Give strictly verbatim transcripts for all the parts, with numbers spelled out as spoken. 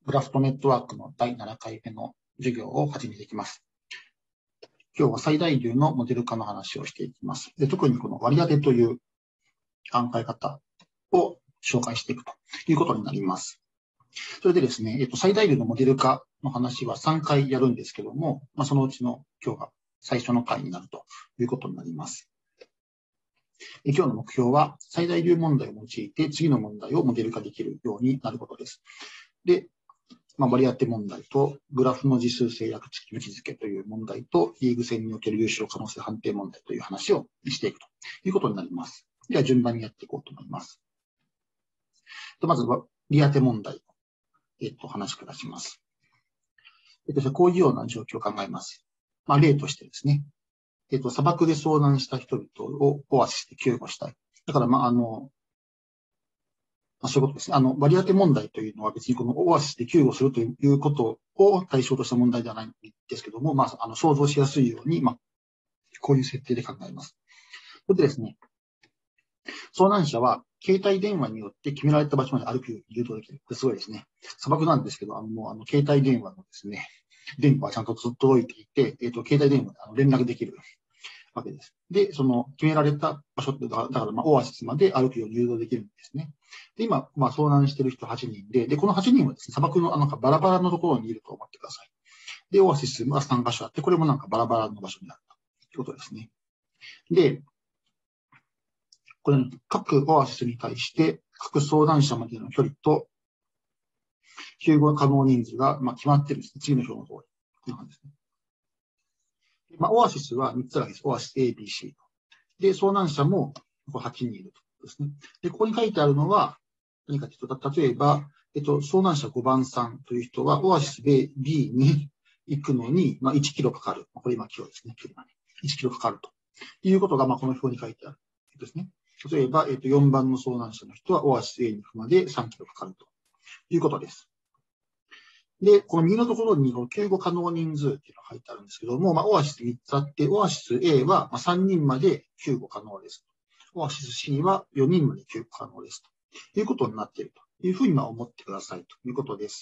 グラフトネットワークのだいななかいめの授業を始めていきます。今日は最大流のモデル化の話をしていきます。で、特にこの割り当てという考え方を紹介していくということになります。それでですね、えっと、最大流のモデル化の話はさんかいやるんですけども、まあ、そのうちの今日が最初の回になるということになります。今日の目標は最大流問題を用いて次の問題をモデル化できるようになることです。で、まあ、割り当て問題とグラフの次数制約付き位置づけという問題とリーグ戦における優勝可能性判定問題という話をしていくということになります。では順番にやっていこうと思います。まず割り当て問題を、えっと、話からします。えっと、こういうような状況を考えます。まあ、例としてですね、えっと、砂漠で遭難した人々をオアシスで救護したい。だから、まあ、あの、まあ、そういうことですね。あの、割り当て問題というのは別にこのオアシスで救護するということを対象とした問題ではないんですけども、まあ、あの、想像しやすいように、まあ、こういう設定で考えます。それでですね、遭難者は携帯電話によって決められた場所まで歩くように誘導できる。これすごいですね。砂漠なんですけど、あの、もうあの、携帯電話のですね、電波はちゃんと届いていて、えっと、携帯電話であの連絡できるわけです。で、その決められた場所って、だから、まあ、オアシスまで歩くように誘導できるんですね。で、今、まあ、遭難している人はちにんで、で、このはちにんはですね、砂漠のあの、バラバラのところにいると思ってください。で、オアシスがさんかしょあって、これもなんかバラバラの場所にあるということですね。で、これ、各オアシスに対して、各相談者までの距離と、救護可能人数が、まあ、決まってるんですね。次の表の通り。こんな感じですね。まあ、オアシスはみっつあるんです。オアシス A、B、C と。で、遭難者もはちにんいるとですね。で、ここに書いてあるのは、何かというと、例えば、えっと、遭難者ごばんさんという人は、オアシス B に行くのに、まあ、いちキロかかる。これ今、キロですね。距離がね。いちキロかかるということが、まあ、この表に書いてあるですね。例えば、えっと、よんばんの遭難者の人は、オアシス A に行くまでさんキロかかるということです。で、この右のところに、救護可能人数っていうのが書いてあるんですけども、まあ、オアシスみっつあって、オアシス A はさんにんまで救護可能です。オアシス C はよにんまで救護可能です。ということになっているというふうに思ってくださいということです。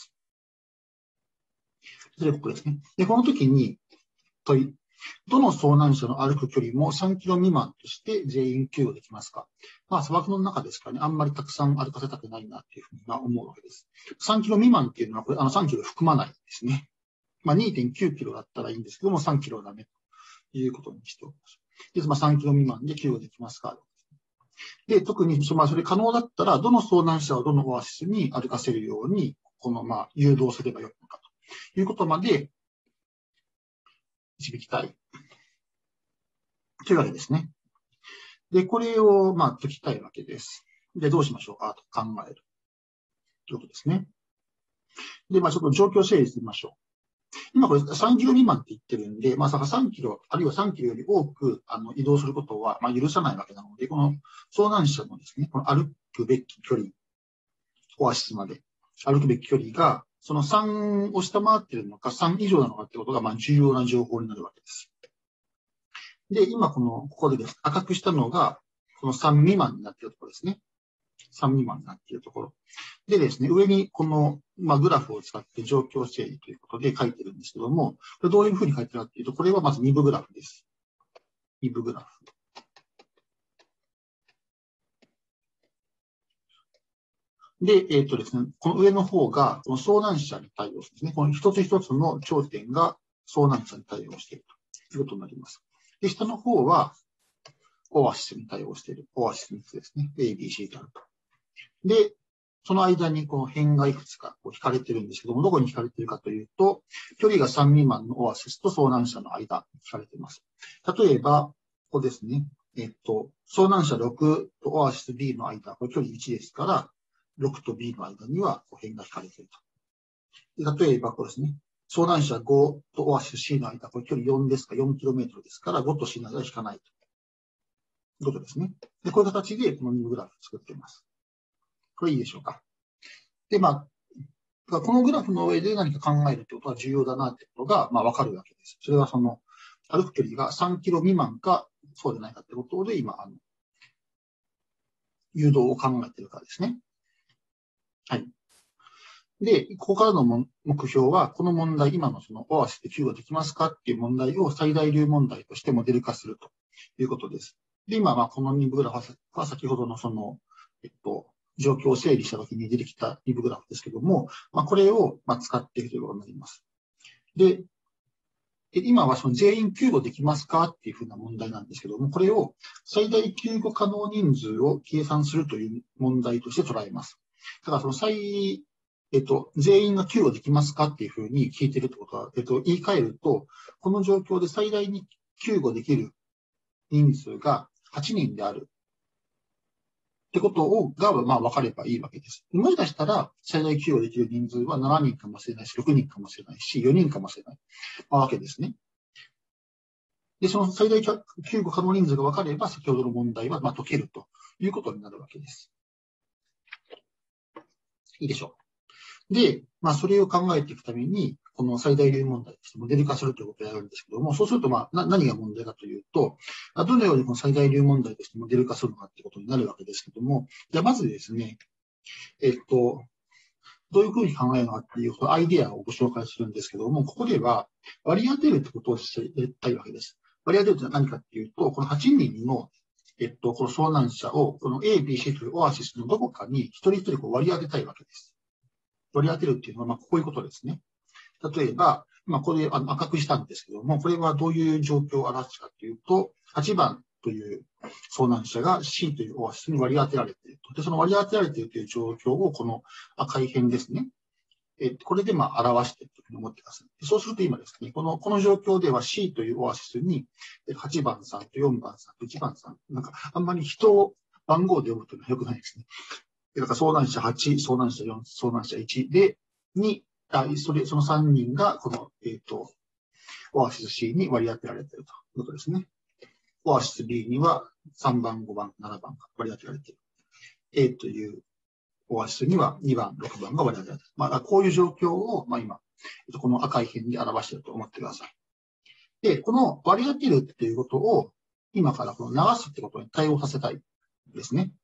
それでここですね。で、この時に問い、どの遭難者の歩く距離もさんキロ未満として全員救護できますか？まあ、砂漠の中ですからね、あんまりたくさん歩かせたくないなっていうふうに思うわけです。さんキロ未満っていうのは、これ、あのさんキロ含まないですね。まあ、にてんきゅうキロだったらいいんですけども、さんキロはダメということにしておきます。で、まあ、さんキロ未満で救護できますか？で、特に、まあ、それ可能だったら、どの遭難者をどのオアシスに歩かせるように、この、まあ、誘導すればよいのかということまで導きたい。というわけですね。で、これを、まあ、解きたいわけです。で、どうしましょうかと考える。ということですね。で、まあ、ちょっと状況整理してみましょう。今これさんキロ未満って言ってるんで、まあ、さんキロ、あるいはさんキロより多くあの移動することは、まあ、許さないわけなので、この遭難者のですね、この歩くべき距離、オアシスまで歩くべき距離が、そのさんを下回っているのか、さん以上なのかってことが、まあ、重要な情報になるわけです。で、今この、ここでです、赤くしたのが、このさん未満になっているところですね。さん未満になっているところ。でですね、上にこの、まあ、グラフを使って状況整理ということで書いてるんですけども、これどういうふうに書いてるかというと、これはまずに部グラフです。に部グラフ。で、えっとですね、この上の方が、この遭難者に対応するんですね。この一つ一つの頂点が遭難者に対応しているということになります。で、下の方は、オアシスに対応している。オアシスみっつですね。A、B、C とあると。で、その間にこの辺がいくつかこう引かれてるんですけども、どこに引かれてるかというと、距離がさん未満のオアシスと遭難者の間に引かれています。例えば、ここですね。えっと、遭難者ろくとオアシス B の間、これ距離いちですから、ろくと B の間にはこう辺が引かれていると。で例えば、これですね。遭難者ごとオアシス C の間、これ距離よんですか、よんキロメートルですから、ごと C の間は引かないと。いうことですね。で、こういう形でこのにグラフを作っています。これいいでしょうか。で、まあ、このグラフの上で何か考えるということは重要だなということが、まあ、わかるわけです。それはその、歩く距離がさんキロ未満か、そうでないかということで、今、あの、誘導を考えているからですね。はい。 で、ここからの目標は、この問題、今のそのオアシスで救護できますかっていう問題を最大流問題としてモデル化するということです。で、今、まあ、このに部グラフは先ほどのその、えっと、状況を整理したときに出てきたに部グラフですけども、まあ、これをまあ使っているということになります。で、今はその全員救護できますかっていうふうな問題なんですけども、これを最大救護可能人数を計算するという問題として捉えます。だからその最、えっと、全員が救護できますかっていうふうに聞いているってことは、えっと、言い換えると、この状況で最大に救護できる人数がはちにんである。ってことを、が、まあ、分かればいいわけです。もしかしたら、最大救護できる人数はななにんかもしれないし、ろくにんかもしれないし、よにんかもしれない、まあ、わけですね。で、その最大救護可能人数が分かれば、先ほどの問題は、まあ、解けるということになるわけです。いいでしょう。で、まあ、それを考えていくために、この最大流問題としてモデル化するということをやるんですけども、そうすると、まあ、な何が問題かというと、どのようにこの最大流問題としてモデル化するのかということになるわけですけども、じゃあまずですね、えっと、どういうふうに考えるのかっていうアイデアをご紹介するんですけども、ここでは割り当てるってことをしてやりたいわけです。割り当てるとは何かっていうと、このはちにんの、えっと、この遭難者を、この A、B、C というオアシスのどこかに一人一人こう割り当てたいわけです。割り当てるっていうのは、まあ、こういうことですね。例えば、まあ、これあの赤くしたんですけども、これはどういう状況を表すかというと、はちばんという遭難者が C というオアシスに割り当てられていると。で、その割り当てられているという状況をこの赤い辺ですね。えこれでまあ表しているというふうに思ってください。そうすると今ですね、この、この状況では C というオアシスにはちばんさんとよんばんさんといちばんさん、なんかあんまり人を番号で読むというのは良くないですね。だから遭難者はち、遭難者よん、遭難者いちで、に、あそれそのさんにんがこの、えっと、オアシス C に割り当てられているということですね。オアシス B にはさんばん、ごばん、ななばんが割り当てられている。A というオアシスにはにばん、ろくばんが割り当てられている。まあ、こういう状況を、まあ、今、この赤い辺で表していると思ってください。で、この割り当てるっていうことを、今からこの流すってことに対応させたいですね。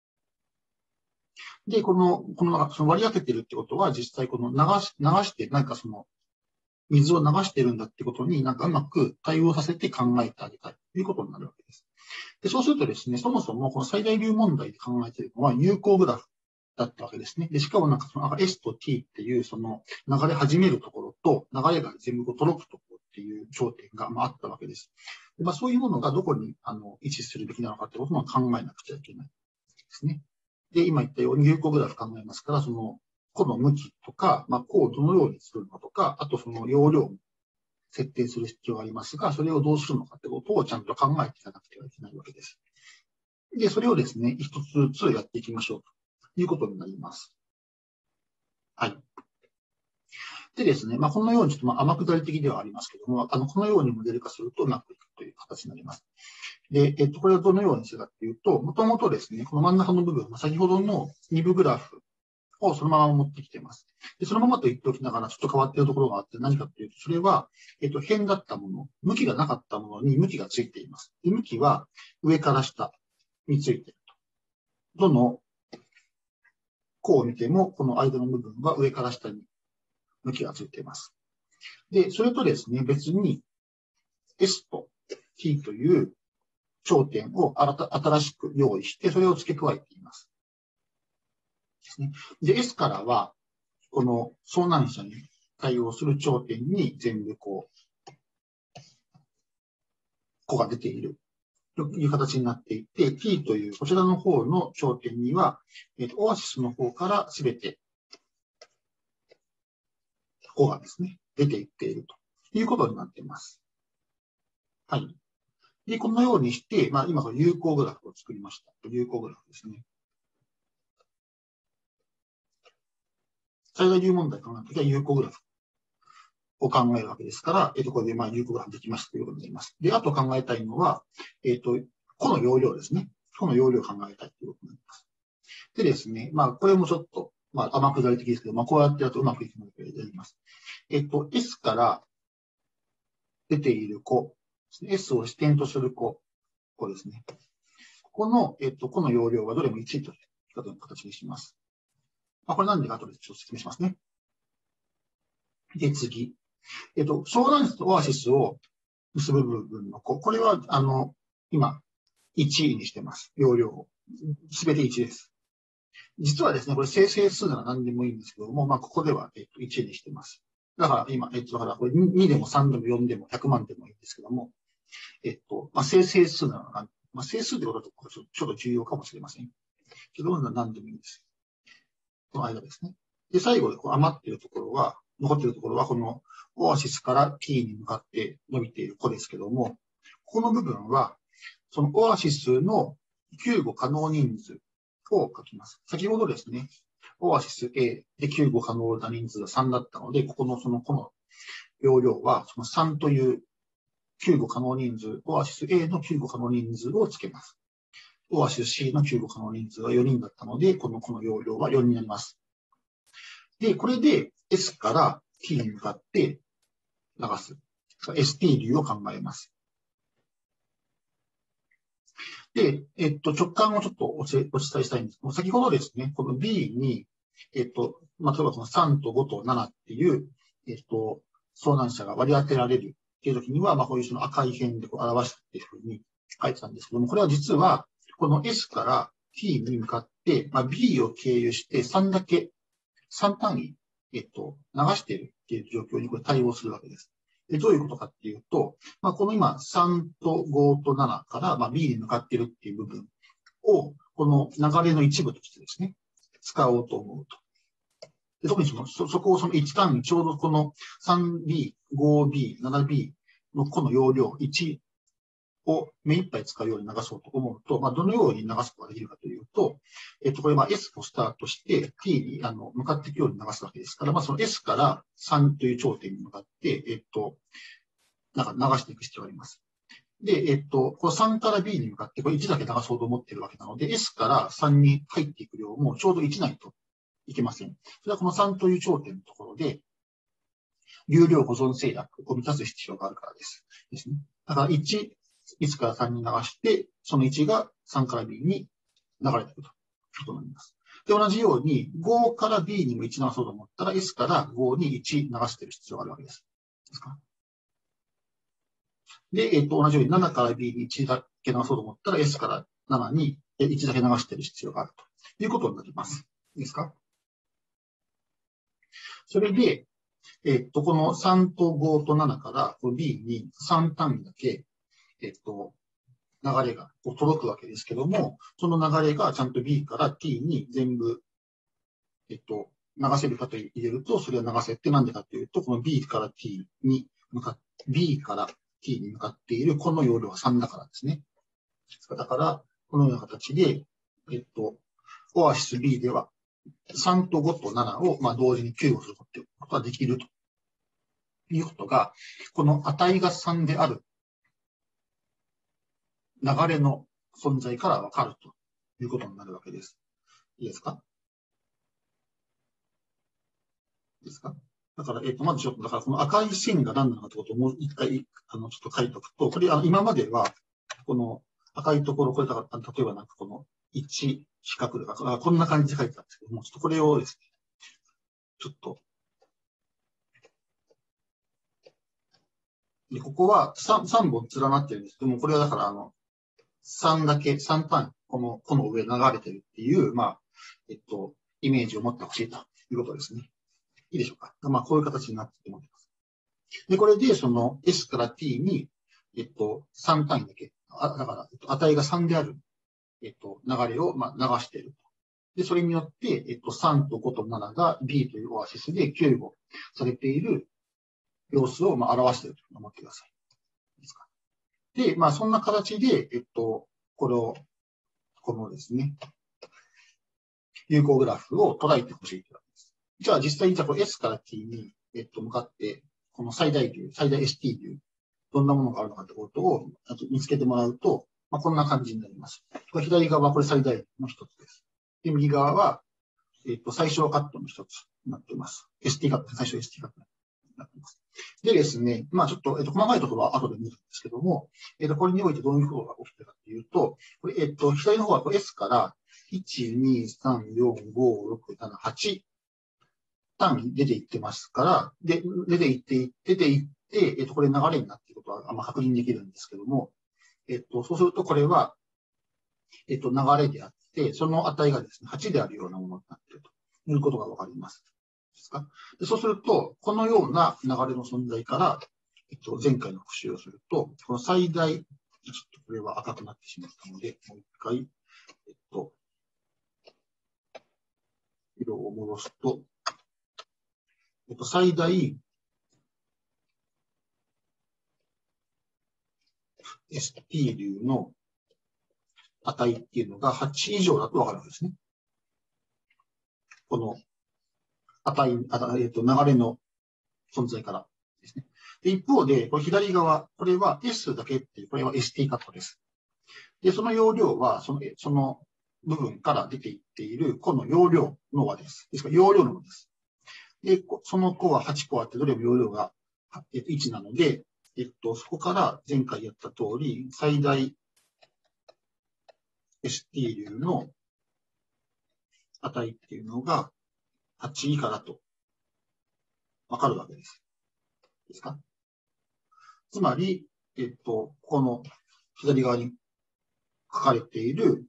で、この、この、その割り当ててるってことは、実際この流し、流して、なんかその、水を流してるんだってことになんかうまく対応させて考えてあげたいということになるわけです。で、そうするとですね、そもそもこの最大流問題で考えているのは有効グラフだったわけですね。で、しかもなんかその S と T っていうその流れ始めるところと流れが全部届くところっていう頂点があったわけです。で、まあ、そういうものがどこにあの位置するべきなのかってことも考えなくちゃいけないですね。で、今言ったように有効グラフ考えますから、その個の向きとか、まあ、個をどのようにするのかとか、あとその容量も設定する必要がありますが、それをどうするのかってことをちゃんと考えていかなくてはいけないわけです。で、それをですね、一つずつやっていきましょうということになります。はい。でですね、まあ、このようにちょっとまあ天下り的ではありますけども、あの、このようにモデル化するとうまくいくという形になります。で、えっと、これをどのようにするかというと、もともとですね、この真ん中の部分、先ほどのに部グラフをそのまま持ってきています。で、そのままと言っておきながら、ちょっと変わっているところがあって、何かというと、それは、えっと、辺だったもの、向きがなかったものに向きがついています。で、向きは上から下についていると。どの項を見ても、この間の部分は上から下に向きがついています。で、それとですね、別に S と T という頂点を新しく用意して、それを付け加えています。ですね。で、S からは、この遭難者に対応する頂点に全部こう、個が出ているという形になっていて、T というこちらの方の頂点には、えーと、オアシスの方からすべて個がですね、出ていっているということになっています。はい。で、このようにして、まあ、今、有効グラフを作りました。有効グラフですね。最大流問題考えるときは有効グラフを考えるわけですから、えっと、これでまあ有効グラフできましたということになります。で、あと考えたいのは、えっと、個の容量ですね。個の容量を考えたいということになります。でですね、まあ、これもちょっと、まあ、天下り的ですけど、まあ、こうやってやるとうまくいくのでやります。えっと、S から出ている個、S を支点とする個、個ですね。ここの、えっと、個の容量はどれもいちという形にします。まあ、これなんでかとちょっと説明しますね。 で、次。えっと、湘南市とオアシスを結ぶ部分のこ、これは、あの、今、いちにしてます。容量を。すべていちです。実はですね、これ生成数なら何でもいいんですけども、まあ、ここでは、えっと、いちにしてます。だから今、えっと、だからこれにでもさんでもよんでもひゃくまんでもいいんですけども、えっと、まあ、生成数なら、まあ、整数ってことだとちょっと重要かもしれません。けど、何でもいいです。この間ですね。で、最後でこう余っているところは、残っているところは、このオアシスから T に向かって伸びている子ですけども、この部分は、そのオアシスの救護可能人数を書きます。先ほどですね、オアシス A で救護可能な人数がさんだったので、ここのその、この容量は、そのさんという救護可能人数、オアシス A の救護可能人数をつけます。オアシス C の救護可能人数はよにんだったので、この、この容量はよんになります。で、これで S から T に向かって流す。エスティー 流を考えます。で、えっと、直感をちょっとお伝えしたいんですけど、先ほどですね、この B に、えっと、まあ、例えばこのさんとごとななっていう、えっと、遭難者が割り当てられるっていう時には、まあ、こういうその赤い辺でこう表したっていうふうに書いてたんですけども、これは実は、この S から T に向かって、まあ、B を経由してさんだけ、さん単位、えっと、流しているっていう状況にこれ対応するわけです。で、どういうことかっていうと、まあ、この今さんとごとななから、まあ、B に向かっているっていう部分を、この流れの一部としてですね、使おうと思うと。で特にその、そ、そこをそのいち単位、ちょうどこの スリービー、フォービー、セブンビー のこの容量いちを目いっぱい使うように流そうと思うと、まあ、どのように流すことができるかというと、えっと、これは S をスタートして T にあの向かっていくように流すわけですから、まあ、その S からさんという頂点に向かって、えっと、なんか流していく必要があります。で、えっと、このさんから B に向かって、これいちだけ流そうと思っているわけなので、S からさんに入っていく量もちょうどいちないといけません。それはこのさんという頂点のところで、流量保存制約を満たす必要があるからです。ですね。だからいち、いちからさんに流して、そのいちがさんから B に流れていくということになります。で、同じようにごから B にもいち流そうと思ったら S からごにいち流している必要があるわけです。ですか？で、えっと、同じようにななから B にいちだけ流そうと思ったら S からななにいちだけ流している必要があるということになります。いいですか？それで、えっと、このさんとごとななから B にさん単位だけ、えっと、流れが届くわけですけども、その流れがちゃんと B から T に全部、えっと、流せるかと入れると、それは流せってなんでかっていうと、この B から T に向かっ、B から T に向かっているこの容量はさんだからですね。だから、このような形で、えっと、オアシス B ではさんとごとななを、まあ、同時に救護することができるということが、この値がさんである流れの存在からわかるということになるわけです。いいですか？いいですか？だから、えっと、まずちょっと、だからこの赤い線が何なのかってことをもう一回、あの、ちょっと書いておくと、これ、あの、今までは、この赤いところ、これだから、例えばなんかこのいち四角とか、こんな感じで書いてたんですけども、ちょっとこれをですね、ちょっと、で、ここは 3, 3本連なってるんですけども、これはだからあの、さんだけ、さん単位、この、この上流れてるっていう、まあ、えっと、イメージを持ってほしいということですね。いいでしょうか。まあ、こういう形になっていると思います。で、これで、その S から T に、えっと、さん単位だけ、あだから、えっと、値がさんである、えっと、流れを、まあ、流している。で、それによって、えっと、さんとごとななが B というオアシスで救護されている様子を、まあ、表していると思ってください。いいですか？で、まあ、そんな形で、えっと、この、このですね、有効グラフを捉えてほしいというわけです。じゃあ、実際にじゃあこれ S から T に、えっと、向かって、この最大流、最大 エスティー 流、どんなものがあるのかということを見つけてもらうと、まあ、こんな感じになります。これ左側はこれ最大流の一つです。で、右側は、えっと、最小カットの一つになっています。エスティー カット、最小 エスティー カットになっています。でですね、まあちょっと、えっと、細かいところは後で見るんですけども、えっと、これにおいてどういうことが起きてるかというと、これ、えっと、左の方はこれ S からいち、に、さん、よん、ご、ろく、なな、はち単位出ていってますから、で、出ていって、出ていって、えっと、これ流れになっていることは、まあ、確認できるんですけども、えっと、そうするとこれは、えっと、流れであって、その値がですね、はちであるようなものになっているということがわかります。ですか？でそうすると、このような流れの存在から、えっと、前回の復習をすると、この最大、ちょっとこれは赤くなってしまったので、もう一回、えっと、色を戻すと、えっと、最大 エスティー 流の値っていうのがはち以上だとわかるわけですね。この値、えっと、流れの存在からですね。で一方で、これ左側、これは S だけっていう、これは エスティー カットです。で、その容量は、その、その部分から出ていっている、この容量の和です。ですから、容量の和です。で、その個ははち個あって、どれも容量がいちなので、えっと、そこから前回やった通り、最大 エスティー 流の値っていうのがはち以下だとわかるわけです。ですか？つまり、えっと、この左側に書かれている、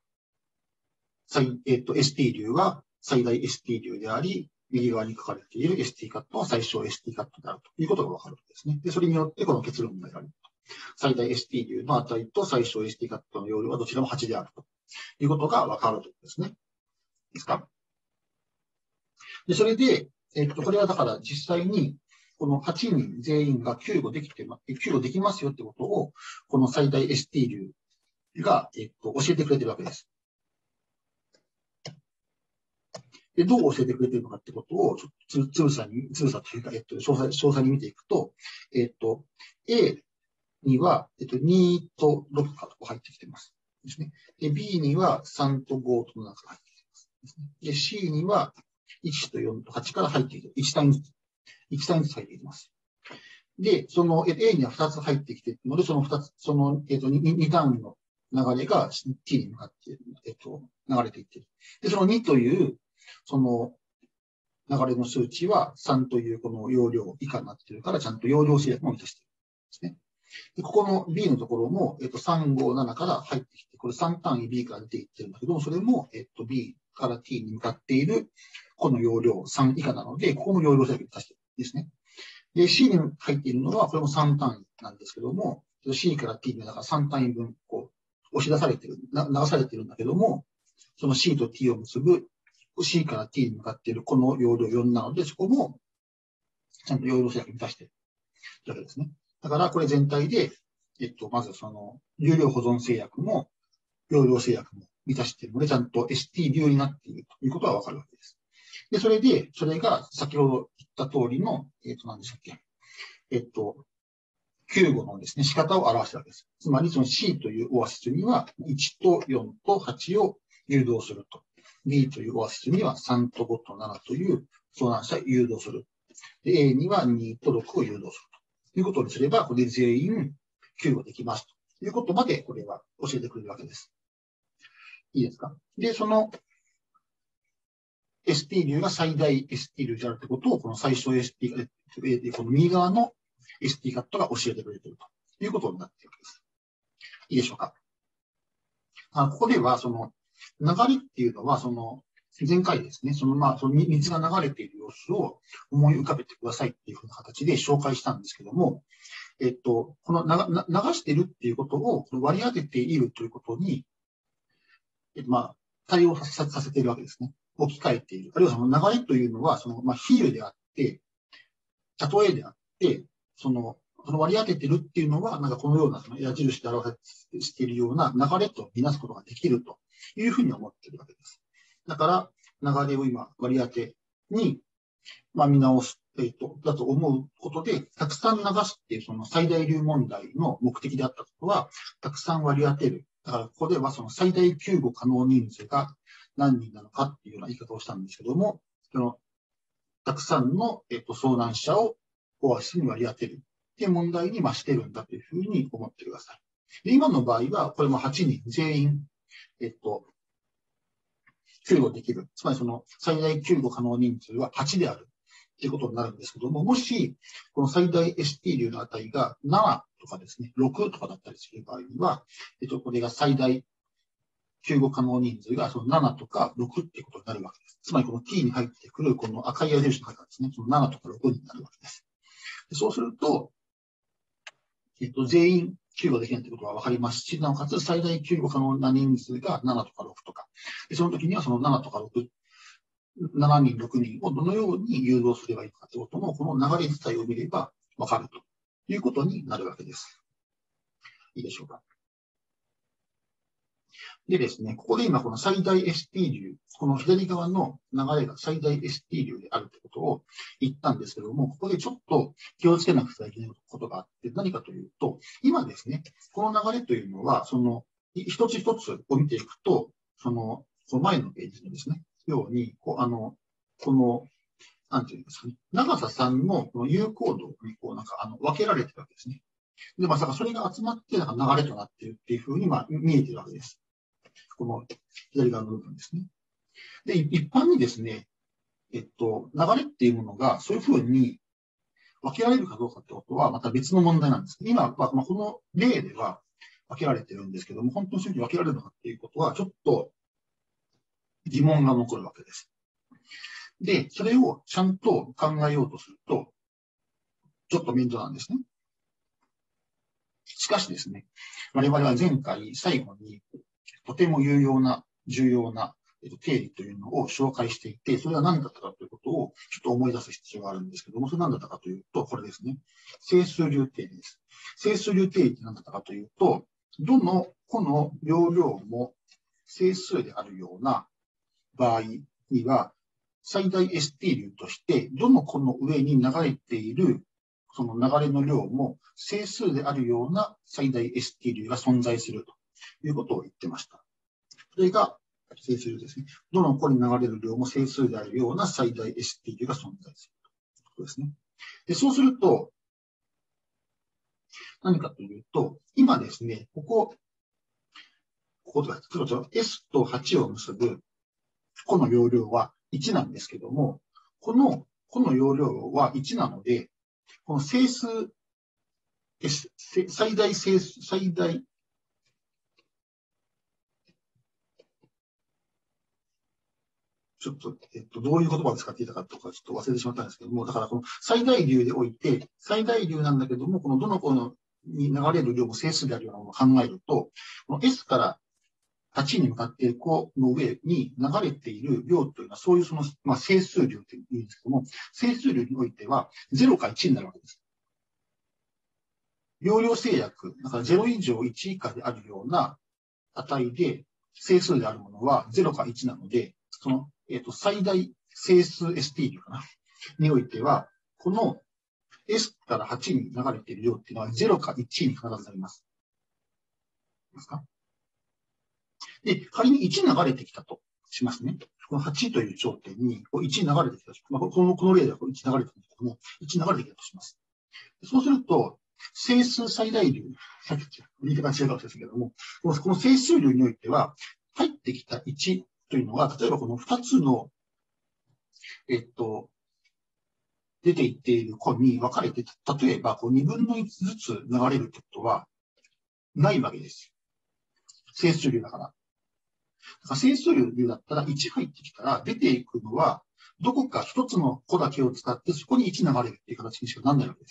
えっと、エスティー 流は最大 エスティー 流であり、右側に書かれている エスティー カットは最小 エスティー カットであるということがわかるわけですね。で、それによってこの結論が得られる。最大 エスティー 流の値と最小 エスティー カットの容量はどちらもはちであるということがわかるということですね。いいですか？で、それで、えっと、これはだから実際に、このはちにん全員が救護できて、救護できますよってことを、この最大 エスティー 流が、えっと、教えてくれてるわけです。で、どう教えてくれてるのかってことを、ちょっとつぶさに、つぶさというか、えっと、詳細、詳細に見ていくと、えっと、A には、えっと、にとろくが入ってきてます。ですね。で、B にはさんとごとななが入ってきてます。ですね。で、C にはいちとよんとはちから入ってきて、いち単位ずつ、いち単位ずつ入ってきてます。で、その A にはふたつ入ってきているので、そのふたつ、その、えっと、に単位の流れが T に向かって、えっと、流れていっている。で、そのにという、その、流れの数値はさんというこの容量以下になっているから、ちゃんと容量制約も満たしているんですね。でここの B のところも、えっと、さん、ご、ななから入ってきて、これさん単位 B から出ていってるんだけども、それも、えっと、B から T に向かっている、この容量さん以下なので、ここも容量制約に達しているんですね。で、C に入っているのは、これもさん単位なんですけども、C から T にだからさん単位分、こう、押し出されている、流されているんだけども、その C と T を結ぶ C から T に向かっているこの容量よんなので、そこもちゃんと容量制約に満たしているわけですね。だからこれ全体で、えっと、まずその、容量保存制約も、容量制約も満たしているので、ちゃんと エスティー 流になっているということはわかるわけです。で、それで、それが先ほど言った通りの、えっと、何でしたっけ。えっと、救護のですね、仕方を表したわけです。つまり、その C というオアシスには、いちとよんとはちを誘導すると。B というオアシスにはさんとごとななという遭難者を誘導する。で A にはにとろくを誘導するということにすれば、これで全員救護できますということまで、これは教えてくれるわけです。いいですか？で、その エスティー 流が最大 エスティー 流であるということを、この最小 エスティー、この右側の エスティー カットが教えてくれているということになっているわけです。いいでしょうか？あここでは、その、流れっていうのは、その、前回ですね、その、まあ、その水が流れている様子を思い浮かべてくださいっていうふうな形で紹介したんですけども、えっと、このなな流しているっていうことを割り当てているということに、えっと、まあ、対応させているわけですね。置き換えている。あるいはその流れというのは、その、まあ、比喩であって、例えであって、その、その割り当てているっていうのは、なんかこのようなその矢印で表しているような流れとみなすことができるというふうに思っているわけです。だから、流れを今割り当てに、まあ、見直す、えっと、だと思うことで、たくさん流すっていうその最大流問題の目的であったことは、たくさん割り当てる。だから、ここではその最大救護可能人数が何人なのかっていうような言い方をしたんですけども、その、たくさんの、えっと、遭難者をオアシスに割り当てるっていう問題に増してるんだというふうに思ってください。で今の場合は、これもはちにん全員、えっと、 救護できる。つまりその最大救護可能人数ははちであるということになるんですけども、もし、この最大 エスティー 流の値がななとかですね、ろくとかだったりする場合には、えっと、これが最大救護可能人数がそのななとかろくっていうことになるわけです。つまりこの T に入ってくるこの赤い矢印の数がですね、そのななとかろくになるわけです。でそうすると、えっと、全員救護できないということが分かりますし、なおかつ最大救護可能な人数がななとかろくとか、でその時にはそのななとかろく、ななにん、ろくにんをどのように誘導すればいいのかということも、この流れ自体を見れば分かるということになるわけです。いいでしょうか。でですね、ここで今この最大 エスティー 流、この左側の流れが最大 エスティー 流であるということを言ったんですけども、ここでちょっと気をつけなくてはいけないことがあって、何かというと、今ですね、この流れというのは、その、一つ一つを見ていくと、その、その前のページのですね、ように、こうあの、この、なんていうんですかね、長ささんのこの有効度にこうなんかあの分けられてるわけですね。で、まさかそれが集まってなんか流れとなっているっていうふうにまあ見えてるわけです。この左側の部分ですね。で、一般にですね、えっと、流れっていうものがそういうふうに分けられるかどうかってことはまた別の問題なんです。今は、まあ、この例では分けられてるんですけども、本当にそういうふうに分けられるのかっていうことはちょっと疑問が残るわけです。で、それをちゃんと考えようとすると、ちょっと面倒なんですね。しかしですね、我々は前回最後にとても有用な、重要な定理というのを紹介していて、それは何だったかということをちょっと思い出す必要があるんですけども、それ何だったかというと、これですね。整数流定理です。整数流定理って何だったかというと、どの個の容量も整数であるような場合には、最大 エスティー 流として、どの個の上に流れているその流れの量も整数であるような最大 エスティー 流が存在するということを言ってました。それが整数流ですね。どの個に流れる量も整数であるような最大 エスティー 流が存在するということですね。で、そうすると、何かというと、今ですね、ここ、こことか、例えば S とはちを結ぶ個の容量はいちなんですけども、この個の容量はいちなので、この整数、最大整数、最大、ちょっと、えっと、どういう言葉を使っていたかとか、ちょっと忘れてしまったんですけども、だからこの最大流でおいて、最大流なんだけども、このどの個のに流れる量も整数であるようなものを考えると、この S からはちに向かっている個の上に流れている量というのは、そういうその、まあ、整数量というんですけども、整数量においてはゼロかいちになるわけです。容量制約、だからゼロ以上いち以下であるような値で、整数であるものはゼロかいちなので、その、えっと、最大整数 エスティー 流かなにおいては、この S からはちに流れている量っていうのはゼロかいちに必ずなります。ですか？で、仮にいち流れてきたとしますね。このはちという頂点にいち流れてきたとします。まあ、この、この例ではこのいち流れてきたんですけども、いち流れてきたとします。そうすると、整数最大流、さっき言い方が違うかもしれませんけども、この整数流においては、入ってきたいちというのが、例えばこのふたつの、えっと、出ていっている個に分かれて、例えばこうにぶんのいちずつ流れるってことはないわけです。整数流だから。だから整数流だったらいち入ってきたら出ていくのは、どこかひとつの個だけを使ってそこにいち流れるっていう形にしかならないわけです。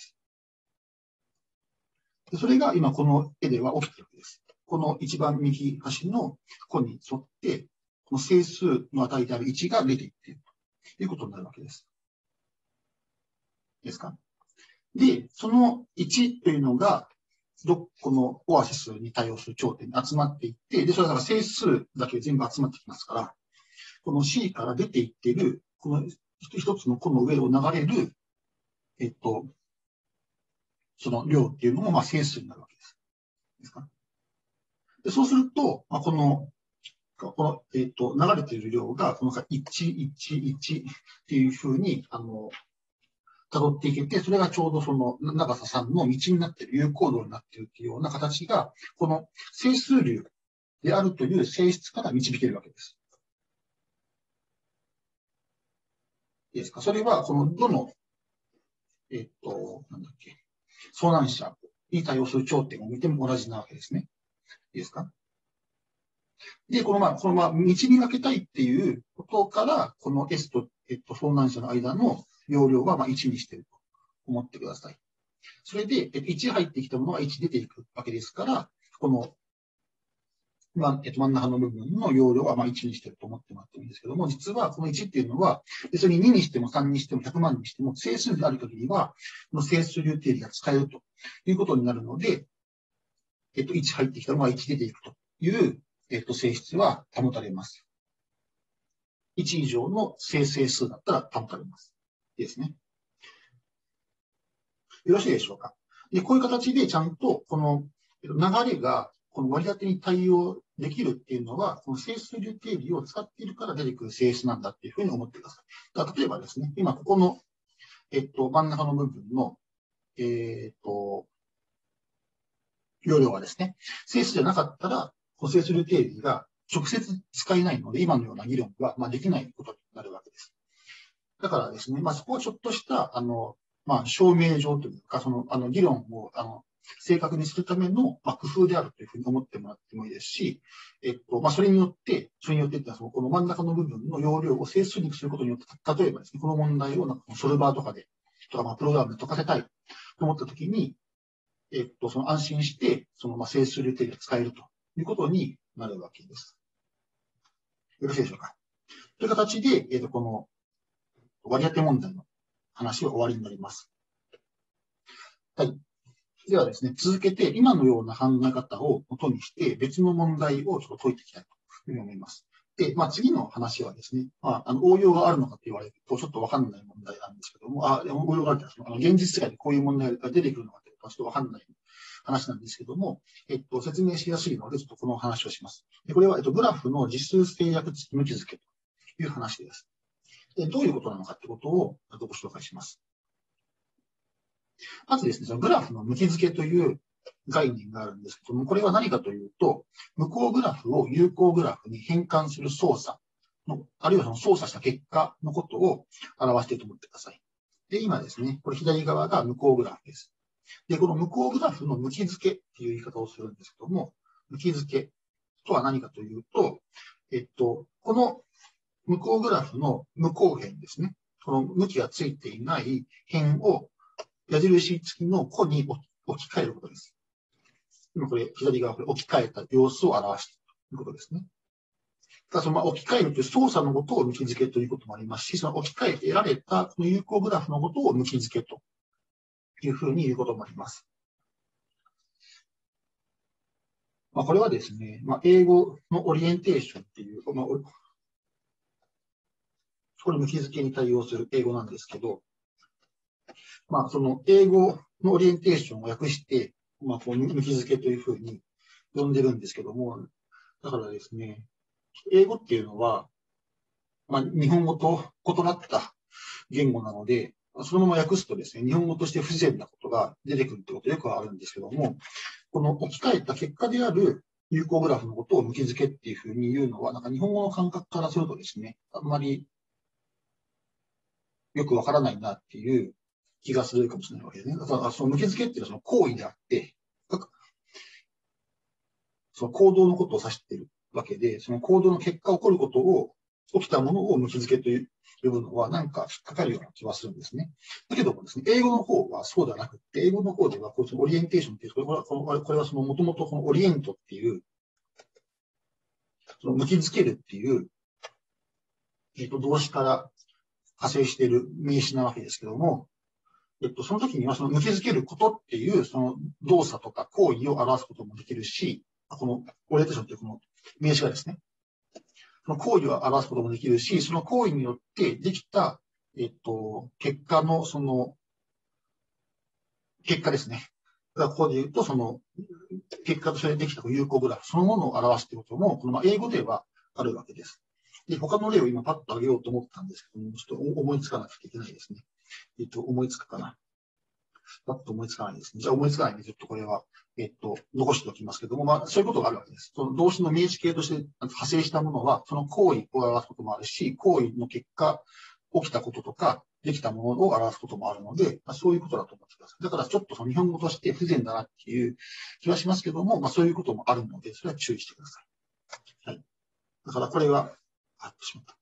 でそれが今この絵では起きているわけです。この一番右端の個に沿って、この整数の値であるいちが出ていっているということになるわけです。ですか？で、そのいちというのが、どこのオアシスに対応する頂点に集まっていって、で、それから整数だけ全部集まってきますから、この C から出ていっている、この一つの個の上を流れる、えっと、その量っていうのも、まあ、整数になるわけです。ですか？でそうすると、まあ、この、この、えっと、流れている量が、このいち、いち、いちっていうふうに、あの、辿っていけて、それがちょうどその長ささんの道になっている、有効度になっているっていうような形が、この整数流であるという性質から導けるわけです。 いいですか？それは、この、どの、えっと、なんだっけ、遭難者に対応する頂点を見ても同じなわけですね。いいですか？で、このまあ、このまあ、道に分けたいっていうことから、この S と、えっと、遭難者の間の容量はまあいちにしていると思ってください。それで、えっと、いち入ってきたものがいち出ていくわけですから、この、まあ、えっと、真ん中の部分の容量はまあいちにしていると思ってもらってもいいんですけども、実はこのいちっていうのは、別にににしてもさんにしてもひゃくまんにしても、整数である限りは、この整数流定理が使えるということになるので、えっと、いち入ってきたのがいち出ていくという、えっと、性質は保たれます。いち以上の正整数だったら保たれます。ですね。よろしいでしょうか。で、こういう形でちゃんと、この流れが、この割り当てに対応できるっていうのは、この整数流定理を使っているから出てくる性質なんだっていうふうに思ってください。だから例えばですね、今ここの、えっと、真ん中の部分の、えっと、容量がですね、整数じゃなかったら、この整数流定理が直接使えないので、今のような議論は、まあ、できないことになるわけです。だからですね、まあ、そこはちょっとした、あの、まあ、証明上というか、その、あの、議論を、あの、正確にするための、まあ、工夫であるというふうに思ってもらってもいいですし、えっと、まあ、それによって、それによってってその、この真ん中の部分の容量を整数にすることによって、例えばですね、この問題をなんかソルバーとかで、とか、まあ、プログラムで解かせたいと思ったときに、えっと、その安心して、その、まあ、整数流定理が使えるということになるわけです。よろしいでしょうか。という形で、えっと、この割り当て問題の話は終わりになります。はい。ではですね、続けて、今のような考え方を元にして、別の問題をちょっと解いていきたいというふうに思います。で、まあ、次の話はですね、まあ、あの応用があるのかと言われると、ちょっとわかんない問題なんですけども、あ、応用があるというのは、現実世界でこういう問題が出てくるのかというと、ちょっとわかんない話なんですけども、えっと、説明しやすいので、ちょっとこの話をします。でこれは、えっと、グラフの実数制約付き向き付けという話です。で、どういうことなのかということをご紹介します。まずですね、そのグラフの向き付けという概念があるんですけども、これは何かというと、無効グラフを有効グラフに変換する操作の、あるいはその操作した結果のことを表していると思ってください。で、今ですね、これ左側が無効グラフです。で、この無効グラフの向き付けっていう言い方をするんですけども、向き付けとは何かというと、えっと、この無効グラフの無効辺ですね、この向きがついていない辺を矢印付きの弧に置き換えることです。今これ、左側これ置き換えた様子を表しているということですね。ただそのまあ置き換えるという操作のことを向き付けということもありますし、その置き換えて得られたこの有効グラフのことを向き付けというふうに言うこともあります。まあ、これはですね、まあ、英語のオリエンテーションっていう、まあ、これ向き付けに対応する英語なんですけど、まあ、その英語のオリエンテーションを訳して、まあ、こう向き付けというふうに呼んでるんですけども、だからですね、英語っていうのは、まあ、日本語と異なった言語なので、そのまま訳すとですね、日本語として不自然なことが出てくるってことよくあるんですけども、この置き換えた結果である有効グラフのことを向き付けっていうふうに言うのは、なんか日本語の感覚からするとですね、あんまりよくわからないなっていう気がするかもしれないわけですね。だからその向き付けっていうのはその行為であって、その行動のことを指しているわけで、その行動の結果起こることを、起きたものを向き付けというのは何か引っかかるような気はするんですね。だけどもですね、英語の方はそうではなくて、英語の方ではこうオリエンテーションっていう、これは、これこれはそのもともとこのオリエントっていう、その向き付けるっていう、えっと、動詞から派生している名詞なわけですけども、えっと、その時にはその向き付けることっていう、その動作とか行為を表すこともできるし、このオリエンテーションっていうこの名詞がですね、その行為を表すこともできるし、その行為によってできた、えっと、結果の、その、結果ですね。ここで言うと、その、結果とそれでできた有効グラフ、そのものを表すということも、この英語ではあるわけです。で、他の例を今パッと挙げようと思ったんですけども、ちょっと思いつかなくていけないですね。えっと、思いつくかな。パッと思いつかないですね。じゃあ思いつかないんで、ちょっとこれは、えっと、残しておきますけども、まあ、そういうことがあるわけです。その動詞の名詞形として派生したものは、その行為を表すこともあるし、行為の結果起きたこととか、できたものを表すこともあるので、まあ、そういうことだと思ってください。だからちょっとその日本語として不全だなっていう気はしますけども、まあそういうこともあるので、それは注意してください。はい。だからこれは、あ、しまった。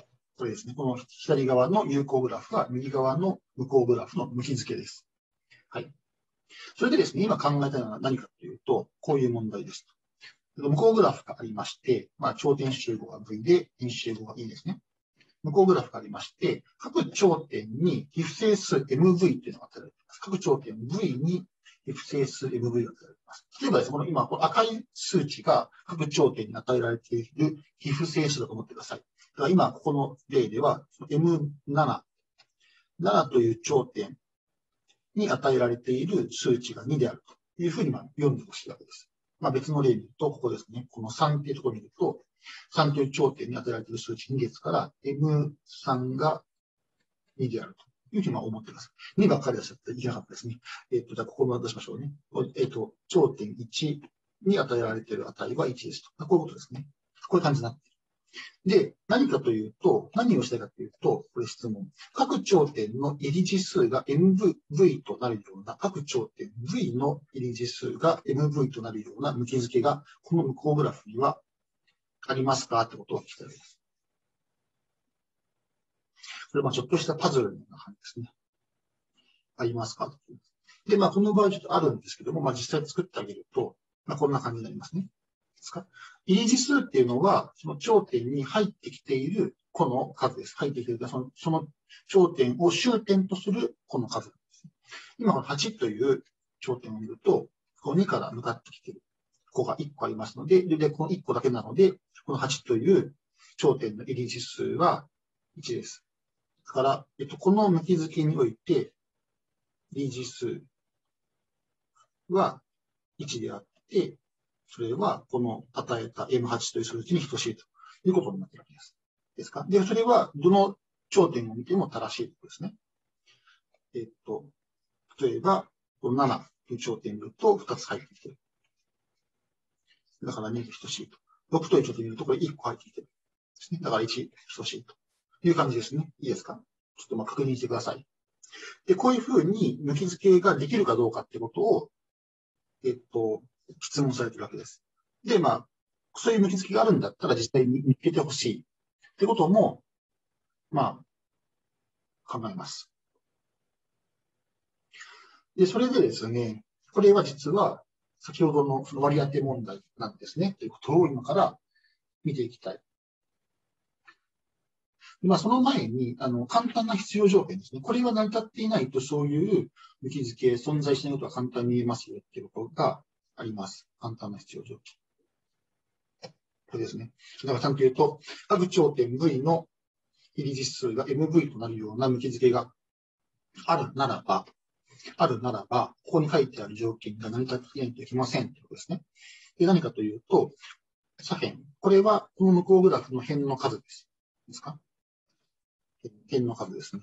これですね。この左側の有効グラフは右側の無効グラフの向き付けです。はい。それでですね、今考えたいのは何かというと、こういう問題です。無効グラフがありまして、まあ、頂点集合が V で、因集合が E ですね。無効グラフがありまして、各頂点に非不整数 エムブイ というのが与えられています。各頂点 V に非不整数 エムブイ が与えられています。例えばですね、この今、この赤い数値が各頂点に与えられている非不整数だと思ってください。だから今、ここの例では、エムなな、ななという頂点に与えられている数値がにであるというふうに読んでほしいわけです。まあ、別の例で言うと、ここですね。このさんというところに見ると、さんという頂点に与えられている数値にですから、エムさん がにであるというふうに思ってください。にばっかり出しちゃっていけなかったですね。えっと、じゃあ、ここも出しましょうね。えっと、頂点いちに与えられている値はいちですと。こういうことですね。こういう感じになっている。で、何かというと、何をしたいかというと、これ質問。各頂点の入り次数が エムブイ となるような、各頂点 V の入り次数が エムブイ となるような向き付けが、この向こうグラフにはありますかってことを聞きたいです。これはちょっとしたパズルのような感じですね。ありますかで、まあ、この場合ちょっとあるんですけども、まあ、実際作ってあげると、まあ、こんな感じになりますね。ですか入り次数っていうのは、その頂点に入ってきている個の数です。入ってきているその、その頂点を終点とする個の数です。今、このはちという頂点を見ると、このにから向かってきている個がいっこありますので、で、このいっこだけなので、このはちという頂点の入り次数はいちです。だから、えっと、この向き付けにおいて、入り次数はいちであって、それはこの与えた エムはち という数値に等しいということになっているわけです。ですかで、それはどの頂点を見ても正しいということですね。えっと、例えば、このななという頂点を見るとふたつ入ってきている。だからにと等しいと。ろくという頂点を見るとこれいっこ入ってきている。ですね。だからいち等しいという感じですね。いいですかちょっとまあ確認してください。で、こういうふうに向き付けができるかどうかってことを、えっと、質問されているわけです。で、まあ、そういう向き付けがあるんだったら実際に見つけてほしいってことも、まあ、考えます。で、それでですね、これは実は先ほどのその割り当て問題なんですね、ということを今から見ていきたい。まあ、その前に、あの、簡単な必要条件ですね。これが成り立っていないと、そういう向き付け、存在しないことが簡単に言えますよっていうことがあります。簡単な必要条件。これですね。だからちゃんと言うと、各頂点 V の入り実数が エムブイ となるような向き付けがあるならば、あるならば、ここに書いてある条件が成り立っていないといけませんということですね。で、何かというと、左辺。これは、この向こうグラフの辺の数です。ですか辺の数ですね。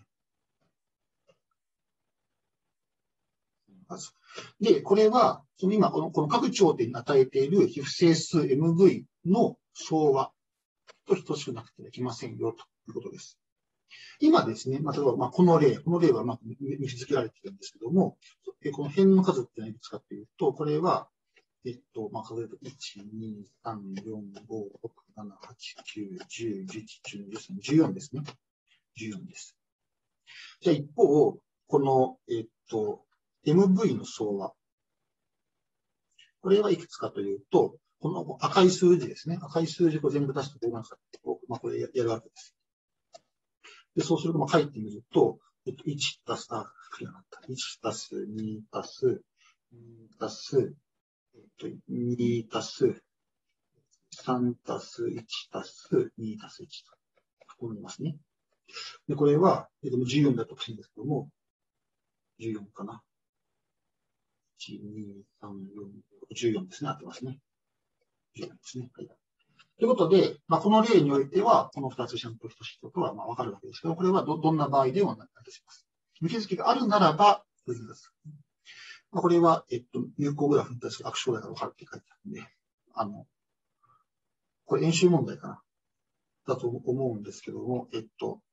で、これは、その今この、この各頂点に与えている非不整数 エムブイ の総和と等しくなくてはいけませんよということです。今ですね、まあ、例えば、まあ、この例、この例はまあ見付けられているんですけども、この辺の数って何ですかというと、これは、えっと、まあ、数えると、いち、に、さん、よん、ご、ろく、なな、はち、きゅう、じゅう、じゅういち、じゅうに、じゅうさん、じゅうよんですね。じゅうよんです。じゃあ一方、この、えっと、エムブイ の総和。これはいくつかというと、この赤い数字ですね。赤い数字を全部出してこうなんか、まあ、これやるわけです。で、そうすると、まあ、書いてみると、えっと、いちたす、あ、いちたすにたす、にたす、えっと、にたす、さんたすいちたすにたすいちと、こうなりますね。で、これは、えっと、じゅうよんだとほしいんですけども、じゅうよんかな。いち、に、さん、よん、じゅうよんですね。合ってますね。じゅうよんですね。はい。ということで、まあ、この例においては、このふたつちゃんと等しいことはまあ分かるわけですけど、これは ど, どんな場合でもなったりします。向き付けがあるならば、こういうふうです。まあ、これは、えっと、有効グラフに対する悪将来が分かるって書いてあるんで、あの、これ演習問題かな。だと思うんですけども、えっと、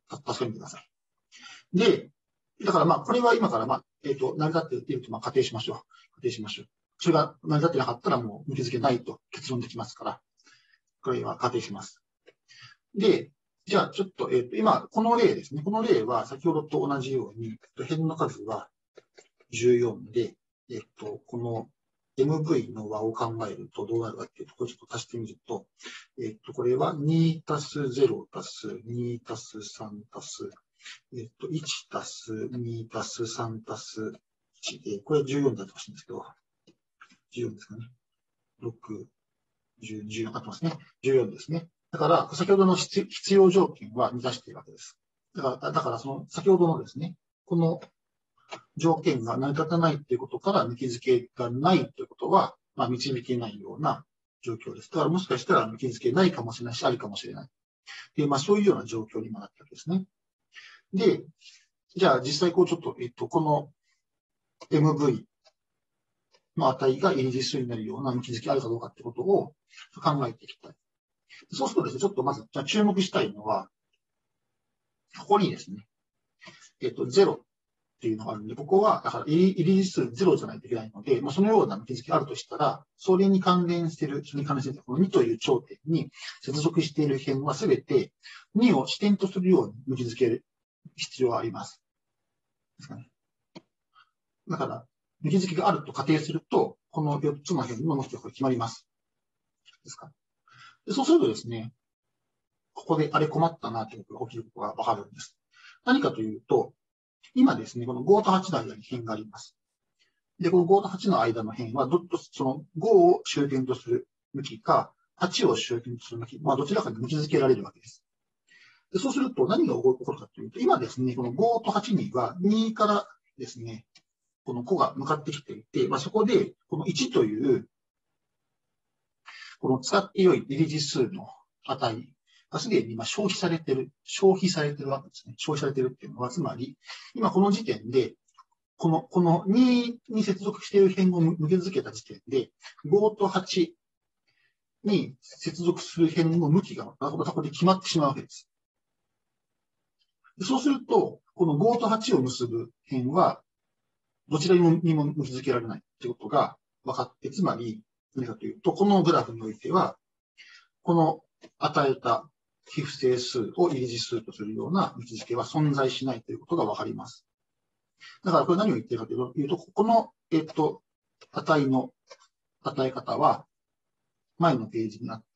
助けてください。で、だからまあ、これは今からまあ、えっと、成り立っているとまあ仮定しましょう。仮定しましょう。それが成り立ってなかったらもう向き付けないと結論できますから、これは仮定します。で、じゃあちょっと、えっと、今、この例ですね。この例は先ほどと同じように、えっと、辺の数はじゅうよんで、えっと、この エムブイ の和を考えるとどうなるかっていうと、これちょっと足してみると、えっと、これはにたすゼロたすにたすさんたす、えっと、いちたすにたすさんたすいち、えー、これじゅうよんだってほしいんですけど、じゅうよんですかね。ろく、じゅう、じゅうよん、合ってますね。じゅうよんですね。だから、先ほどの必要条件は満たしているわけです。だから、だからその、先ほどのですね、この条件が成り立たないということから向き付けがないということは、まあ、導けないような状況です。だからもしかしたら向き付けないかもしれないし、ありかもしれない。で、まあ、そういうような状況に今なったわけですね。で、じゃあ実際こうちょっと、えっと、この エムブイ の値が入り実数になるような向き付けあるかどうかってことを考えていきたい。そうするとですね、ちょっとまず、じゃあ注目したいのは、ここにですね、えっと、ゼロっていうのがあるんで、ここは、だから入り実数ゼロじゃないといけないので、まあ、そのような向き付けがあるとしたら、それに関連している、それに関連している、このにという頂点に接続している辺はすべてにを支点とするように向き付ける必要があります。ですかね。だから、向き付けがあると仮定すると、このよっつの辺の向きがこれ決まります。ですか。でそうするとですね、ここであれ困ったなということが起きることがわかるんです。何かというと、今ですね、このごとはちの間に辺があります。で、このごとはちの間の辺は、どっとそのごを終点とする向きか、はちを終点とする向き、まあどちらかに向き付けられるわけです。でそうすると何が起こるかというと、今ですね、このごとはちにはにからですね、この個が向かってきていて、まあ、そこで、このいちという、この使って良い入り実数の値がすでに今消費されてる、消費されてるわけですね。消費されてるっていうのは、つまり、今この時点で、この、このにに接続している辺を向け付けた時点で、ごとはちに接続する辺の向きが、ここで決まってしまうわけです。そうすると、このごとはちを結ぶ辺は、どちらにもにも向き付けられないということが分かって、つまり、何かというと、このグラフにおいては、この与えた非不整数を入り実数とするような向き付けは存在しないということが分かります。だからこれ何を言っているかというと、この、えっと、値の与え方は、前のページにあった、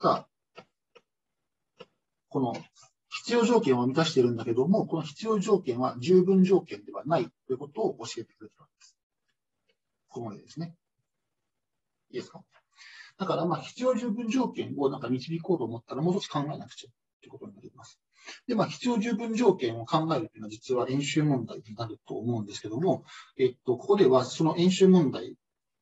この必要条件を満たしているんだけども、この必要条件は十分条件ではないということを教えてくれているわけです。この例ですね。いいですか？だから、まあ、必要十分条件をなんか導こうと思ったら、もう少し考えなくちゃということになります。で、まあ、必要十分条件を考えるというのは、実は演習問題になると思うんですけども、えっと、ここではその演習問題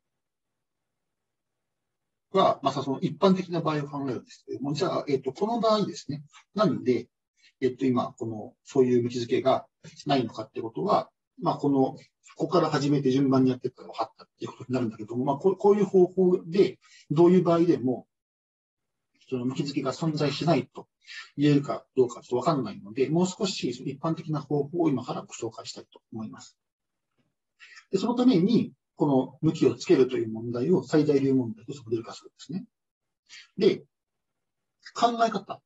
は、まあ、その一般的な場合を考えるんですけども、じゃあ、えっと、この場合ですね。なんで、えっと、今、この、そういう向き付けがないのかってことは、まあ、この、ここから始めて順番にやっていったら分かったっていうことになるんだけども、まあ、こうこういう方法で、どういう場合でも、その向き付けが存在しないと言えるかどうかちょっと分かんないので、もう少し一般的な方法を今からご紹介したいと思います。でそのために、この向きをつけるという問題を最大流問題とモデル化するんですね。で、考え方。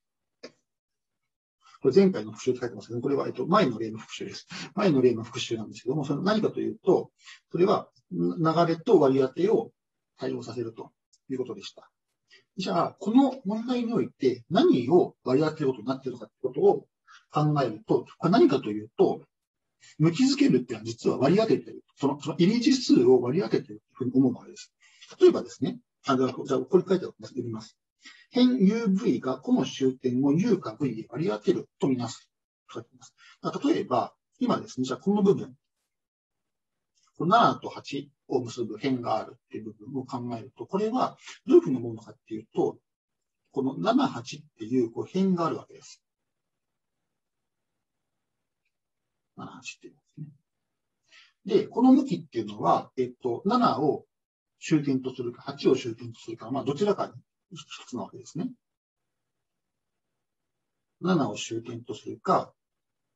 これ前回の復習って書いてますけど、これは前の例の復習です。前の例の復習なんですけども、それ何かというと、それは流れと割り当てを対応させるということでした。じゃあ、この問題において何を割り当てることになっているのかということを考えると、これ何かというと、向き付けるっていうのは実は割り当てている。その、その入り実数を割り当てているというふうに思うわけです。例えばですね、あじゃあ、これ書いてあるので読みます。辺 ユーブイ がこの終点を U か V で割り当てるとみなす。と書いています。例えば、今ですね、じゃあこの部分、ななとはちを結ぶ辺があるっていう部分を考えると、これはどういうふうに思うのかっていうと、このなな、はちっていうこう辺があるわけです。なな、はちっていうですね。で、この向きっていうのは、えっと、ななを終点とするか、はちを終点とするか、まあ、どちらかに一つなわけですね。ななを終点とするか、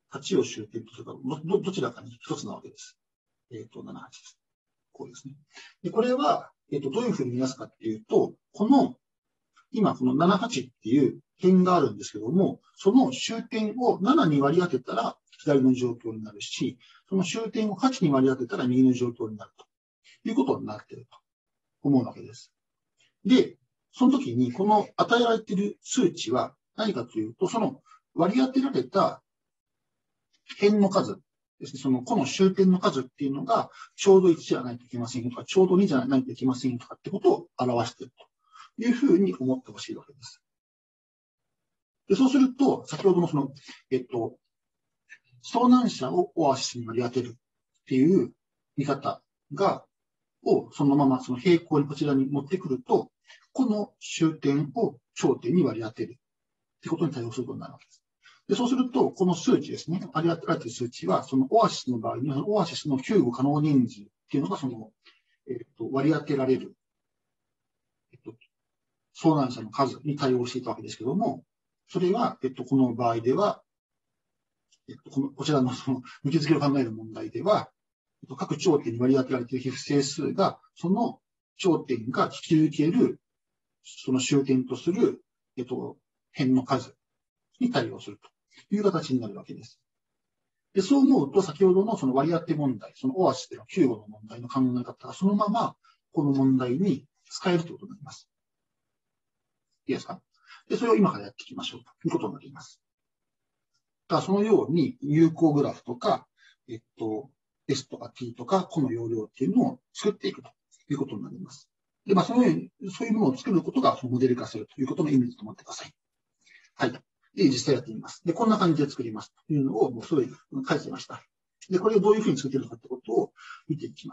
はちを終点とするか、ど、どちらかに一つなわけです。えっと、なな、はちです。こうですね。で、これは、えっと、どういうふうに見なすかっていうと、この、今このなな、はちっていう辺があるんですけども、その終点をななに割り当てたら左の状況になるし、その終点をはちに割り当てたら右の状況になるということになっていると思うわけです。で、その時にこの与えられている数値は何かというと、その割り当てられた辺の数ですね、その個の終点の数っていうのがちょうどいちじゃないといけませんよとか、ちょうどにじゃないといけませんよとかってことを表しているというふうに思ってほしいわけです。で、そうすると、先ほどのその、えっと、遭難者をオアシスに割り当てるっていう見方が、をそのままその平行にこちらに持ってくると、この終点を頂点に割り当てるってことに対応することになるわけです。で、そうすると、この数値ですね、割り当てられている数値は、そのオアシスの場合には、オアシスの救護可能人数っていうのが、その、えっと、割り当てられる、えっと、遭難者の数に対応していたわけですけども、それは、えっと、この場合では、えっと、このこちらのその向き付けを考える問題では、えっと、各頂点に割り当てられている非不整数が、その頂点が引き受ける、その終点とする、えっと、辺の数に対応するという形になるわけです。で、そう思うと、先ほどのその割り当て問題、そのオアシスでの救護の問題の考え方がそのままこの問題に使えるということになります。いいですか？で、それを今からやっていきましょうということになります。だからそのように有効グラフとか、えっと、S とか T とか、この容量っていうのを作っていくということになります。で、まあ、そのように、そういうものを作ることがモデル化するということの意味だと思ってください。はい。で、実際やってみます。で、こんな感じで作りますというのを、もうすでに書いてました。で、これをどういうふうに作っているのかってことを見ていきます。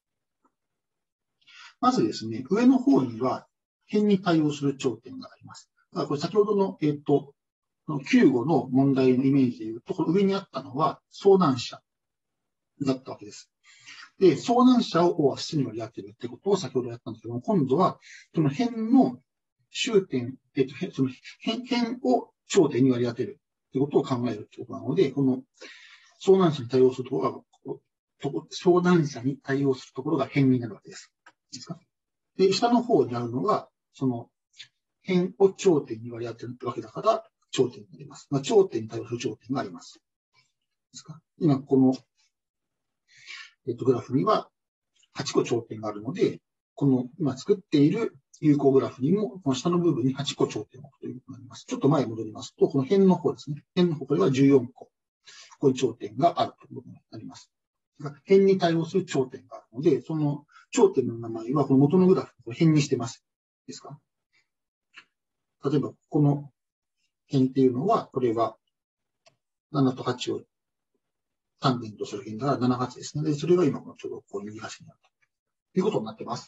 まずですね、上の方には辺に対応する頂点があります。だからこれ先ほどの、えっと、きゅうごの問題のイメージでいうと、この上にあったのは遭難者だったわけです。で、遭難者をオアシスに割り当てるってことを先ほどやったんですけども、今度は、その辺の終点、えっと、その辺、辺を頂点に割り当てるってことを考えるってことなので、この遭難者に対応するところが、遭難者に対応するところが辺になるわけです。いいですか？で、下の方にあるのが、その辺を頂点に割り当てるわけだから、頂点になります。まあ、頂点に対応する頂点があります。ですか？今、この、えっと、グラフにははちこ頂点があるので、この今作っている有効グラフにも、この下の部分にはちこ頂点を置くということになります。ちょっと前に戻りますと、この辺の方ですね。辺の方、これはじゅうよんこ。こういう頂点があるということになります。辺に対応する頂点があるので、その頂点の名前はこの元のグラフを辺にしてます。ですか？例えば、この辺っていうのは、これはななとはちを単点とする辺だからなな、はちですね。で、それが今このちょうどこう右端にあるということになっています。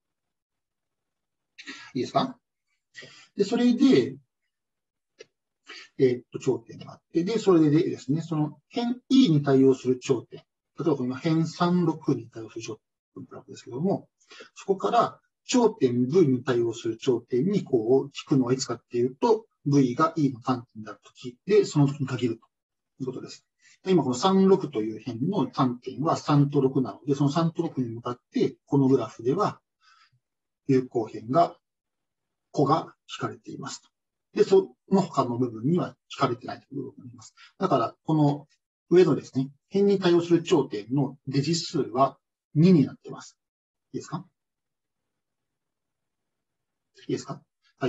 いいですか？で、それで、えー、っと、頂点があって、で、それでですね、その辺 E に対応する頂点、例えばこの辺さんじゅうろくに対応する頂点グラフですけども、そこから頂点 V に対応する頂点にこう引くのはいつかっていうと、V が E の単点であるときで、その時に限るということです。今このさんじゅうろくという辺の単点はさんとろくなので、そのさんとろくに向かって、このグラフでは有効辺が、個が引かれていますと。で、その他の部分には引かれてないということになります。だから、この上のですね、辺に対応する頂点のデジ数はにになっています。いいですか？いいですか？はい。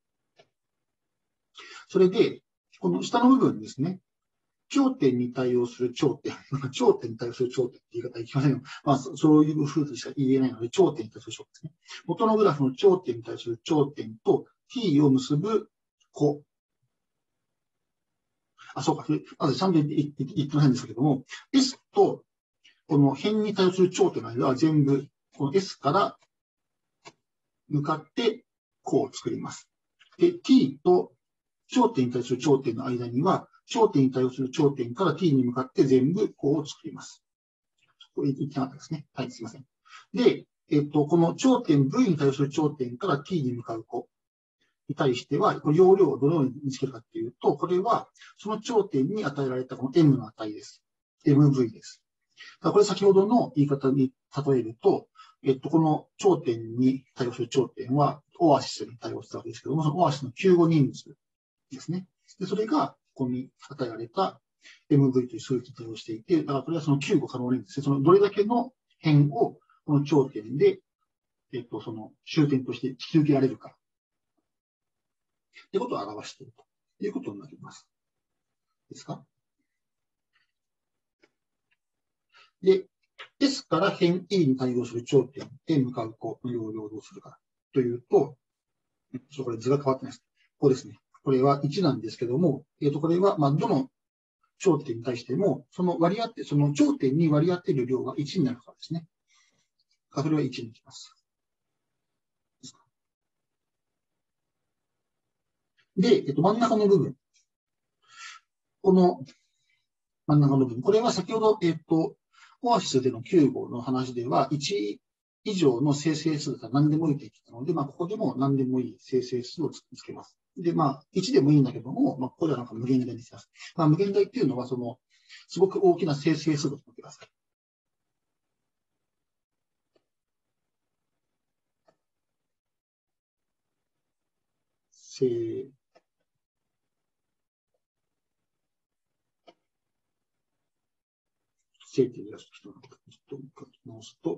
それで、この下の部分ですね、頂点に対応する頂点、頂点に対応する頂点って言い方はいきませんよ。まあ、そういう風にしか言えないので、頂点に対する頂点ですね。元のグラフの頂点に対する頂点と t を結ぶ個。あ、そうか。まずちゃんと言ってないんですけども、S とこの辺に対応する頂点の間は全部、この S から向かって個を作ります。で、t と頂点に対する頂点の間には、頂点に対応する頂点から t に向かって全部項を作ります。これ言ってなかったですね。はい、すいません。で、えっと、この頂点 V に対応する頂点から t に向かう項。 に対しては、この容量をどのように見つけるかっていうと、これはその頂点に与えられたこの M の値です。エムブイ です。これ先ほどの言い方に例えると、えっと、この頂点に対応する頂点は、オアシスに対応するわけですけども、そのオアシスの救護人数ですね。で、それが、ここに与えられた エムブイ という数値に対応していて、だからこれはその救護可能人数ですね。そのどれだけの辺をこの頂点で、えっと、その終点として引き受けられるか。ってことを表しているということになります。ですか？で、S から辺 E に対応する頂点へ向かうこの容量をどうするかというと、ちょっとこれ図が変わってないです。ここですね。これはいちなんですけども、えっと、これは、まあ、どの頂点に対しても、その割り当て、その頂点に割り当てる量がいちになるからですね。それはいちにいきます。で、えっと、真ん中の部分。この真ん中の部分。これは先ほど、えっと、オアシスでのきゅう号の話では、いち以上の生成数だったら何でもいいと言ってたので、まあ、ここでも何でもいい生成数をつけます。で、まあ、いちでもいいんだけども、まあ、ここではなんか無限大にします。まあ、無限大っていうのは、その、すごく大きな生成数と思ってください。生生っていうやつちょっと書き直すと、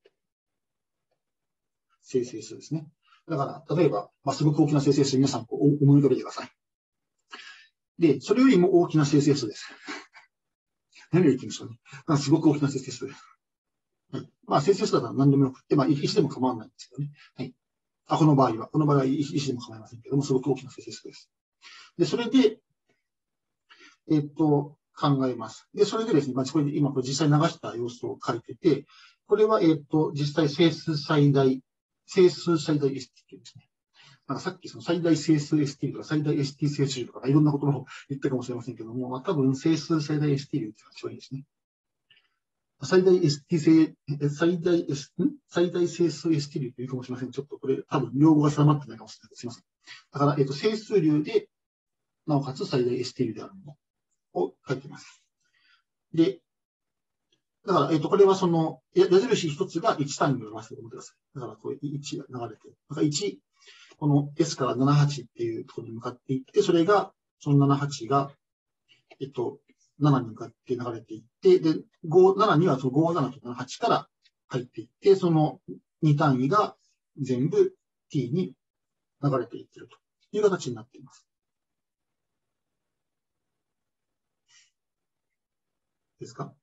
生成数ですね。だから、例えば、まあ、すごく大きな生成数、皆さんこう思い浮かべてください。で、それよりも大きな生成数です。何を言ってるんでしょうね。まあ、すごく大きな生成数です。はい。まあ、生成数だったら何でもよくて、まあ、石でも構わないんですけどね。はい。あ、この場合は、この場合は石でも構いませんけども、すごく大きな生成数です。で、それで、えっと、考えます。で、それでですね、まあ、これで今これ実際流した様子を書いてて、これは、えっと、実際整数最大、整数最大 エスティー ですね。なんかさっきその最大整数 エスティー とか最大 エスティー 整数とかいろんなことを言ったかもしれませんけども、まあ、多分整数最大 エスティー っていうのが一番いいですね。最大 エスティー 整、最大 S、ん最大整数 エスティー というかもしれません。ちょっとこれ多分用語が定まってないかもしれない。すいません。だから、えっと、整数流で、なおかつ最大 エスティー であるものを書いています。で、だから、えっと、これはその、矢印一つがいち単位を表しておいてください。だから、こういちが流れて、だからいち、この S からななじゅうはちっていうところに向かっていって、それが、そのななじゅうはちが、えっと、ななに向かって流れていって、で、ご、ななにはそのごじゅうななとななじゅうはちから入っていって、そのに単位が全部 t に流れていっているという形になっています。ですか？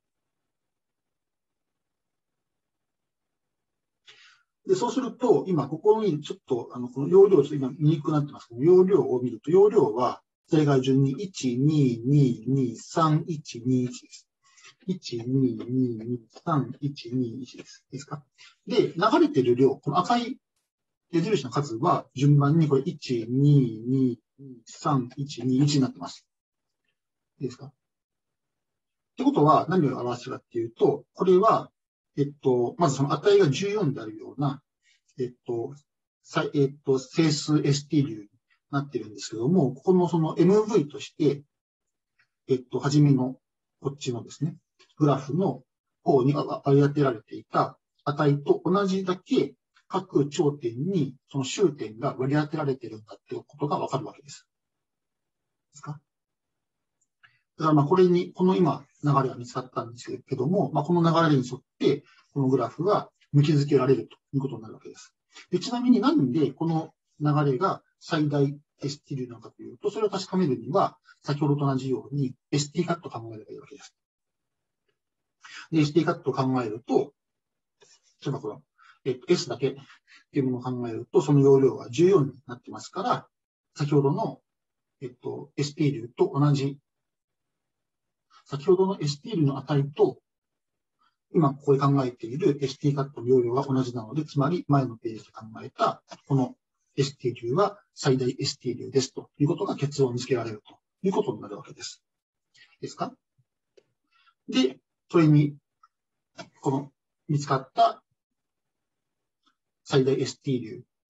で、そうすると、今、ここにちょっと、あの、この容量、ちょっと今見にくくなってますけど、容量を見ると、容量は、それが順にいち、に、に、に、さん、いち、に、いちです。いち、に、に、に、さん、いち、に、いちです。いいですか？で、流れている量、この赤い矢印の数は、順番にこれ、いち、に、に、さん、いち、に、いちになってます。いいですか？ってことは、何を表すかっていうと、これは、えっと、まずその値がじゅうよんであるような、えっと、えっと、整数 エスティー 流になってるんですけども、ここのその エムブイ として、えっと、はじめの、こっちのですね、グラフの方に割り当てられていた値と同じだけ、各頂点にその終点が割り当てられているんだっていうことがわかるわけです。ですか？だからまあこれに、この今流れが見つかったんですけども、まあ、この流れに沿って、このグラフが向き付けられるということになるわけです。でちなみになんでこの流れが最大 エスティー 流なのかというと、それを確かめるには、先ほどと同じように エスティー カットを考えればいいわけです。で、エスティー カットを考えると、例えばこの、えっと、S だけっていうものを考えると、その容量はじゅうよんになってますから、先ほどの、えっと、エスティー 流と同じ、先ほどの エスティー 流の値と、今ここで考えている エスティー カットの容量が同じなので、つまり前のページで考えた、この エスティー 流は最大 エスティー 流ですということが結論付けられるということになるわけです。ですか？で、それに、この見つかった最大 エスティー 流、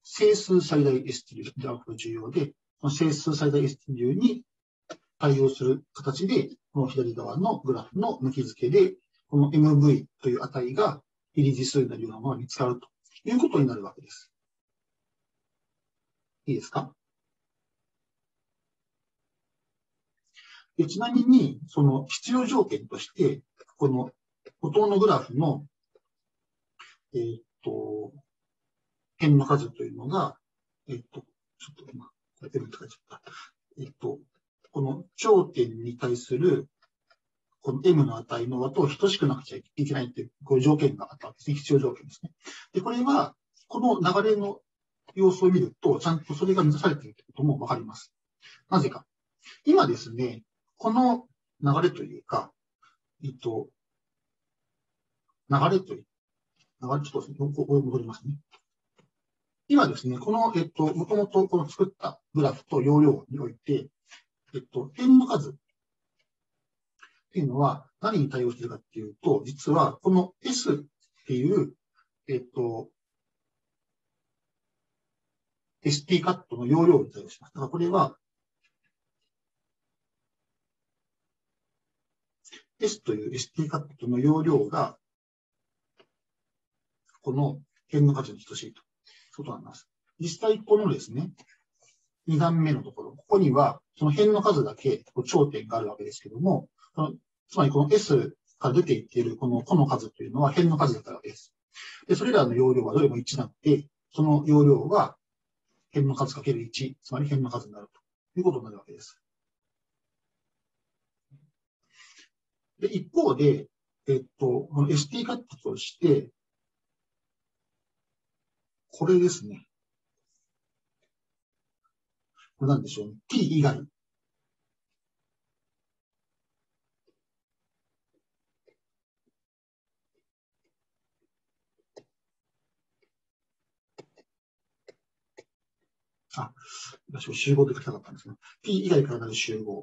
整数最大 エスティー 流が重要で、この整数最大 エスティー 流に対応する形で、この左側のグラフの抜き付けで、この エムブイ という値が非理事数になるようなものが見つかるということになるわけです。いいですか？でちなみに、その必要条件として、この元のグラフの、えーっと、辺の数というのが、えーっと、ちょっと今、これ M って書いちゃった。えーっと、この頂点に対する、この M の値の和と等しくなくちゃいけないという、こういう条件があったわけですね。必要条件ですね。で、これは、この流れの様子を見ると、ちゃんとそれが満たされているということもわかります。なぜか。今ですね、この流れというか、えっと、流れという、流れ、ちょっとここ戻りますね。今ですね、この、えっと、もともとこの作ったグラフと容量において、えっと、点の数っていうのは何に対応しているかっていうと、実はこの S っていう、えっと、エスティー カットの容量に対応します。だからこれは、S という エスティー カットの容量が、この辺の数に等しいということになります。実際、このですね、に段目のところ、ここには、その辺の数だけ頂点があるわけですけども、つまりこの S から出ていっているこの個の数というのは辺の数だったわけです。で、それらの容量はどれもいちなので、その容量は辺の数かけるいち、つまり辺の数になるということになるわけです。で、一方で、えっと、この エスティー カットとして、これですね。これなんでしょうね。t 以外。あ、私は集合で書きたかったんですね。t 以外からなる集合。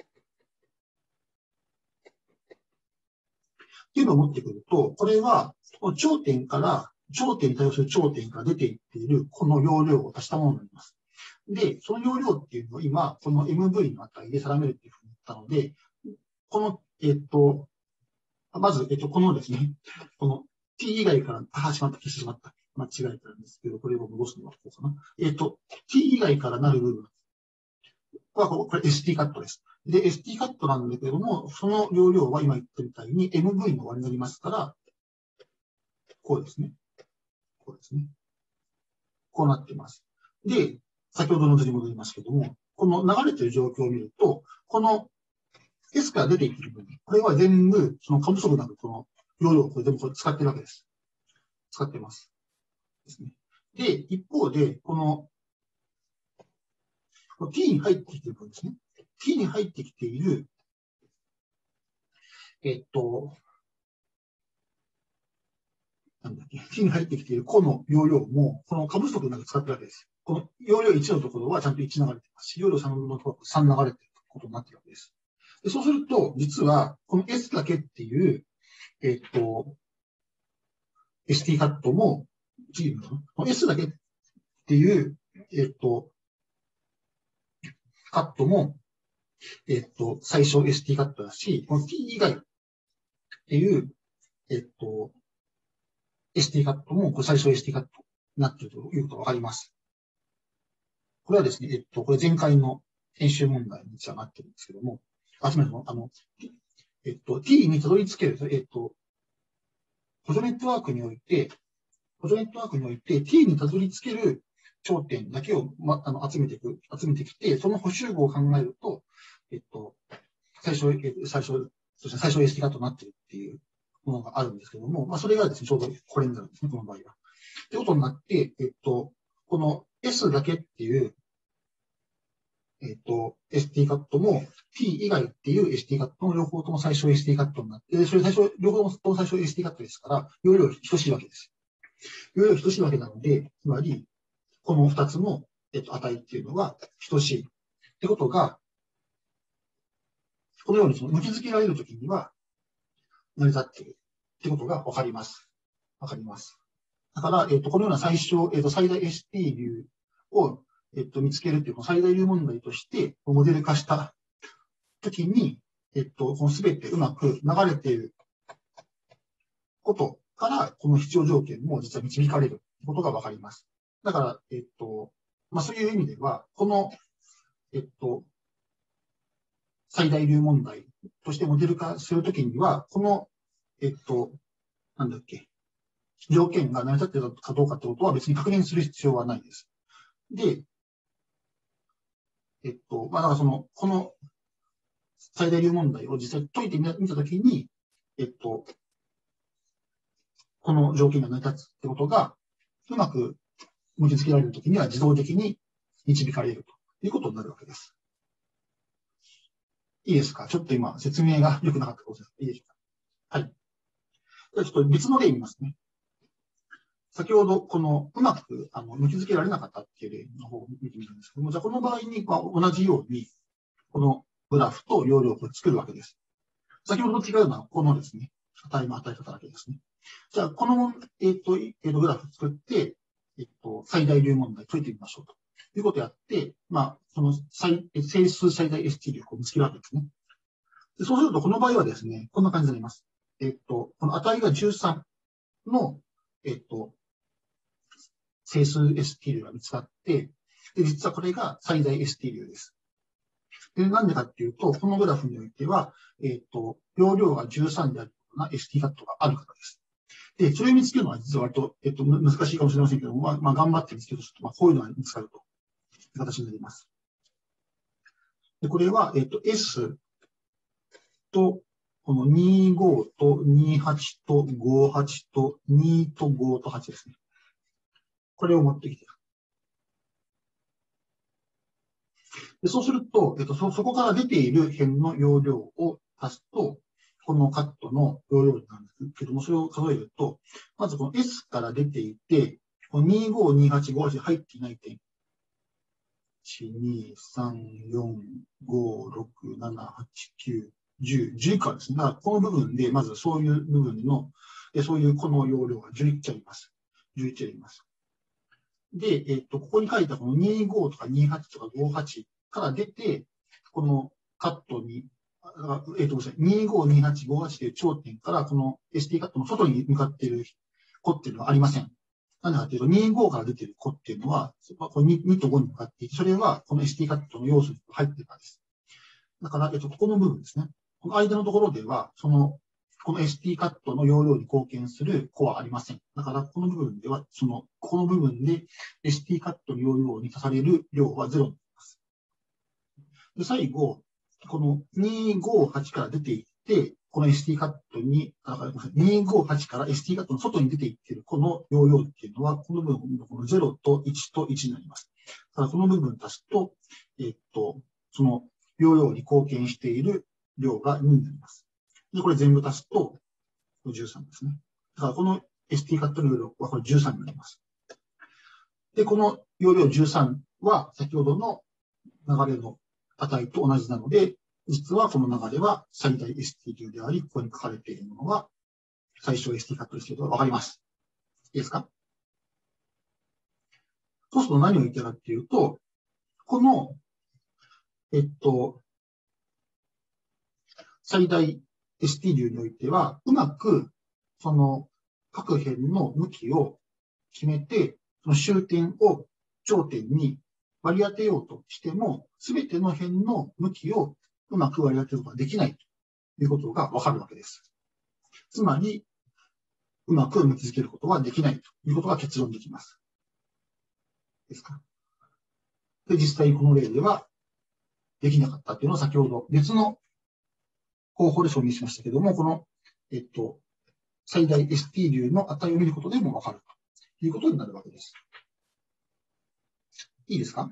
っていうのを持ってくると、これは、この頂点から、頂点に対応する頂点から出ていっているこの容量を足したものになります。で、その容量っていうのを今、この エムブイ の値で定めるっていうふうに言ったので、この、えっと、まず、えっと、このですね、この t 以外から、あ、しまった、消してしまった。間違えたんですけど、これを戻すのはこうかな。えっと、t 以外からなる部分は、これ エスティー カットです。で、エスティー カットなんだけども、その容量は今言ったみたいに エムブイ の割になりますから、こうですね。こうですね。こうなっています。で、先ほどの図に戻りますけども、この流れている状況を見ると、この S から出ていっている部分、これは全部、その過不足なくこの容量をこれ全部これ使ってるわけです。使っています。ですね。で、一方で、この、t に入ってきている部分ですね。t に入ってきている、えっと、なんだっけ、t に入ってきている個の容量も、この過不足なく使ってるわけです。この容量いちのところはちゃんといち流れてますし、容量さんのところはさん流れていることになっているわけです。でそうすると、実は、この S だけっていう、えっと、エスティー カットも、この S だけっていう、えっと、カットも、えっと、最小 エスティー カットだし、この T 以外っていう、えっと、エスティー カットも、これ最小 エスティー カットになっているということがわかります。これはですね、えっと、これ前回の編集問題につながってるんですけども、あ、つまりあの、えっと、T にたどり着ける、えっと、補助ネットワークにおいて、補助ネットワークにおいて T にたどり着ける頂点だけを、ま、あの集めていく、集めてきて、その補集合を考えると、えっと、最初、え最初、そして最初 エスティー カットになっているっていうものがあるんですけども、まあ、それがですね、ちょうどこれになるんですね、この場合は。ということになって、えっと、この S だけっていう、えっと、エスティー カットも T 以外っていう エスティー カットも両方とも最小 エスティー カットになって、それ最初、両方とも最小 エスティー カットですから、容量等しいわけです。容量等しいわけなので、つまり、この二つの、えっと、値っていうのは等しい。ってことが、このようにその向き付けられるときには、成り立っているってことがわかります。わかります。 だから、えっと、このような最小、えっと、最大 エスティー 流を、えっと、見つけるっていう、最大流問題として、モデル化したときに、えっと、このすべてうまく流れていることから、この必要条件も実は導かれることがわかります。だから、えっと、まあ、そういう意味では、この、えっと、最大流問題としてモデル化するときには、この、えっと、なんだっけ、条件が成り立っているかどうかということは別に確認する必要はないです。で、えっと、まあ、だからその、この最大流問題を実際解いてみたときに、えっと、この条件が成り立つってことが、うまく結びつけられるときには自動的に導かれるということになるわけです。いいですか？ちょっと今説明が良くなかったかもしれない。いいでしょうか？はい。じゃあちょっと別の例見ますね。先ほど、この、うまく、あの、結びつけられなかったっていう例の方を見てみるんですけども、じゃあこの場合に、まあ、同じように、このグラフと容量を作るわけです。先ほどと違うのは、このですね、値の与え方だけですね。じゃあ、この、えっと、えっと、グラフ作って、えっと、最大流問題解いてみましょうということをやって、まあ、その最、整数最大 エスティー 流を見つけるわけですね。でそうすると、この場合はですね、こんな感じになります。えっと、この値がじゅうさんの、えっと、整数 エスティー 流が見つかって、で、実はこれが最大 エスティー 流です。で、なんでかっていうと、このグラフにおいては、えっと、容量がじゅうさんであるような エスティー カットがあるからです。で、それを見つけるのは実は割と、えっと、難しいかもしれませんけども、まあ、まあ、頑張って見つけるとすると、まあ、こういうのが見つかるという形になります。で、これは、えっと、S と、このにじゅうごとにじゅうはちとごじゅうはちとにとごとはちですね。これを持ってきてる。でそうすると、えっとそ、そこから出ている辺の容量を足すと、このカットの容量なんですけども、それを数えると、まずこの S から出ていて、このにじゅうご、にじゅうはち、ごじゅうはち入っていない点。いち、に、さん、よん、ご、ろく、なな、はち、きゅう、じゅう、じゅう以下ですね。だからこの部分で、まずそういう部分の、そういうこの容量がじゅういちあります。じゅういちあります。で、えっと、ここに書いたこのにじゅうごとかにじゅうはちとかごじゅうはちから出て、このカットに、えっと、にじゅうご、にじゅうはち、ごじゅうはちという頂点から、この エスティー カットの外に向かっている子っていうのはありません。なんでかというと、にじゅうごから出ている子っていうのは、これ 2, 2とごに向かっていて、それはこの エスティー カットの要素に入っているからです。だから、えっと、ここの部分ですね。この間のところでは、その、この エスティー カットの容量に貢献する子はありません。だから、この部分では、その、ここの部分で エスティー カットの容量に足される量はゼロになります。で、最後、このにひゃくごじゅうはちから出ていって、この エスティー カットに、あ、ごめんなさい、にひゃくごじゅうはちから エスティー カットの外に出ていっているこの容量っていうのは、この部分のこのゼロといちといちになります。ただ、この部分足すと、えっと、その容量に貢献している量がにになります。で、これ全部足すとじゅうさんですね。だからこの エスティー カットの容量はこれじゅうさんになります。で、この容量じゅうさんは先ほどの流れの値と同じなので、実はこの流れは最大 エスティー 流であり、ここに書かれているものは最小 エスティー カットですけど、わかります。いいですか？そうすると何を言ってるかっていうと、この、えっと、最大 エスティー 流においては、うまく、その、各辺の向きを決めて、その終点を頂点に割り当てようとしても、すべての辺の向きをうまく割り当てることができないということがわかるわけです。つまり、うまく向きづけることはできないということが結論できます。ですか？で、実際この例ではできなかったというのは先ほど別の方法で証明しましたけども、この、えっと、最大 エスティー 流の値を見ることでもわかるということになるわけです。いいですか？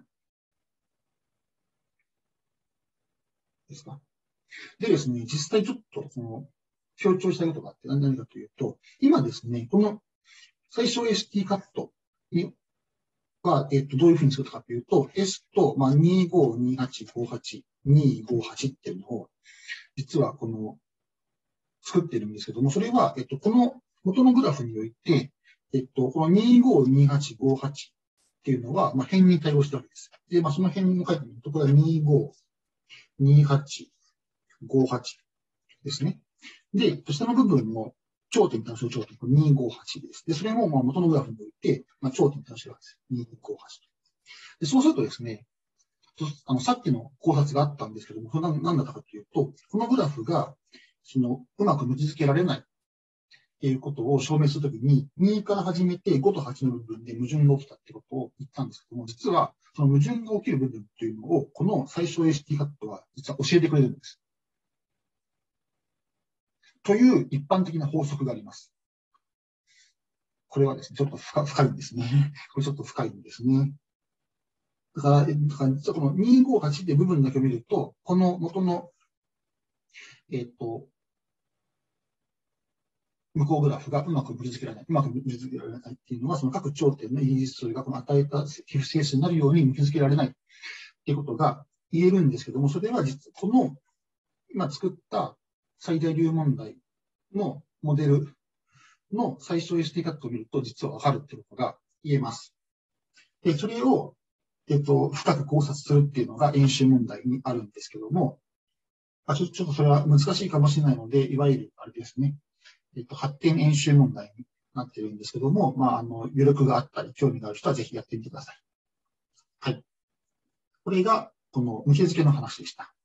ですか？でですね、実際ちょっとその強調したいことがあって何かというと、今ですね、この最小 エスティー カットには、えっと、どういうふうに作ったかというと、S と、まあ、にじゅうご、にじゅうはち、ごじゅうはち、にごじゅうはちっていうのを、実はこの、作っているんですけども、それは、えっと、この元のグラフにおいて、 えっと、このにーごーにーはちごーはちっていうのは、まあ、変に対応してるわけです。で、まあ、その変を書いてみると、これはにーごーにーはちごーはちですね。で、下の部分の頂点に対応する頂点、これにーごーはちです。で、それもまあ元のグラフにおいて、まあ、頂点に対応してるわけです。にーごーはち。で、そうするとですね、あの、さっきの考察があったんですけども、それは何だったかというと、このグラフが、その、うまく結びつけられないっていうことを証明するときに、にから始めてごとはちの部分で矛盾が起きたってことを言ったんですけども、実は、その矛盾が起きる部分っていうのを、この最小 エーシーティー カットは実は教えてくれるんです。という一般的な法則があります。これはですね、ちょっと深深いんですね。これちょっと深いんですね。だから、だから実はこのにーごーはちって部分だけ見ると、この元の、えっと、向こうグラフがうまく結びつけられない。うまく結びつけられないっていうのは、その各頂点の因数がこの与えた皮膚整数になるように結びつけられないっていうことが言えるんですけども、それは実この今作った最大流問題のモデルの最小 エーシーティー カットを見ると実はわかるってことが言えます。で、それを、えっと、深く考察するっていうのが演習問題にあるんですけども、あちょちょっとそれは難しいかもしれないので、いわゆるあれですね、えっと、発展演習問題になってるんですけども、まあ、あの、余力があったり、興味がある人はぜひやってみてください。はい。これが、この向け付けの話でした。はい、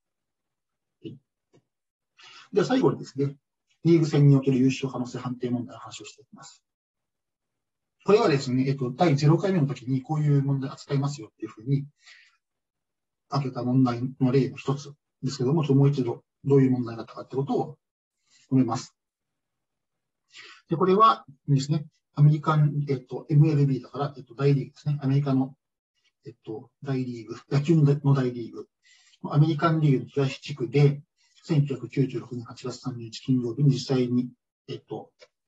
では、最後にですね、リーグ戦における優勝可能性判定問題の話をしていきます。これはですね、えっと、だいゼロかいめの時にこういう問題扱いますよっていうふうに、開けた問題の例の一つですけども、もう一度どういう問題だったかってことを述べます。で、これはですね、アメリカン、えっと、エムエルビー だから、えっと、大リーグですね。アメリカの、えっと、大リーグ、野球の大リーグ、アメリカンリーグの東地区で、せんきゅうひゃくきゅうじゅうろくねんはちがつさんじゅうにち金曜日に実際に、えっと、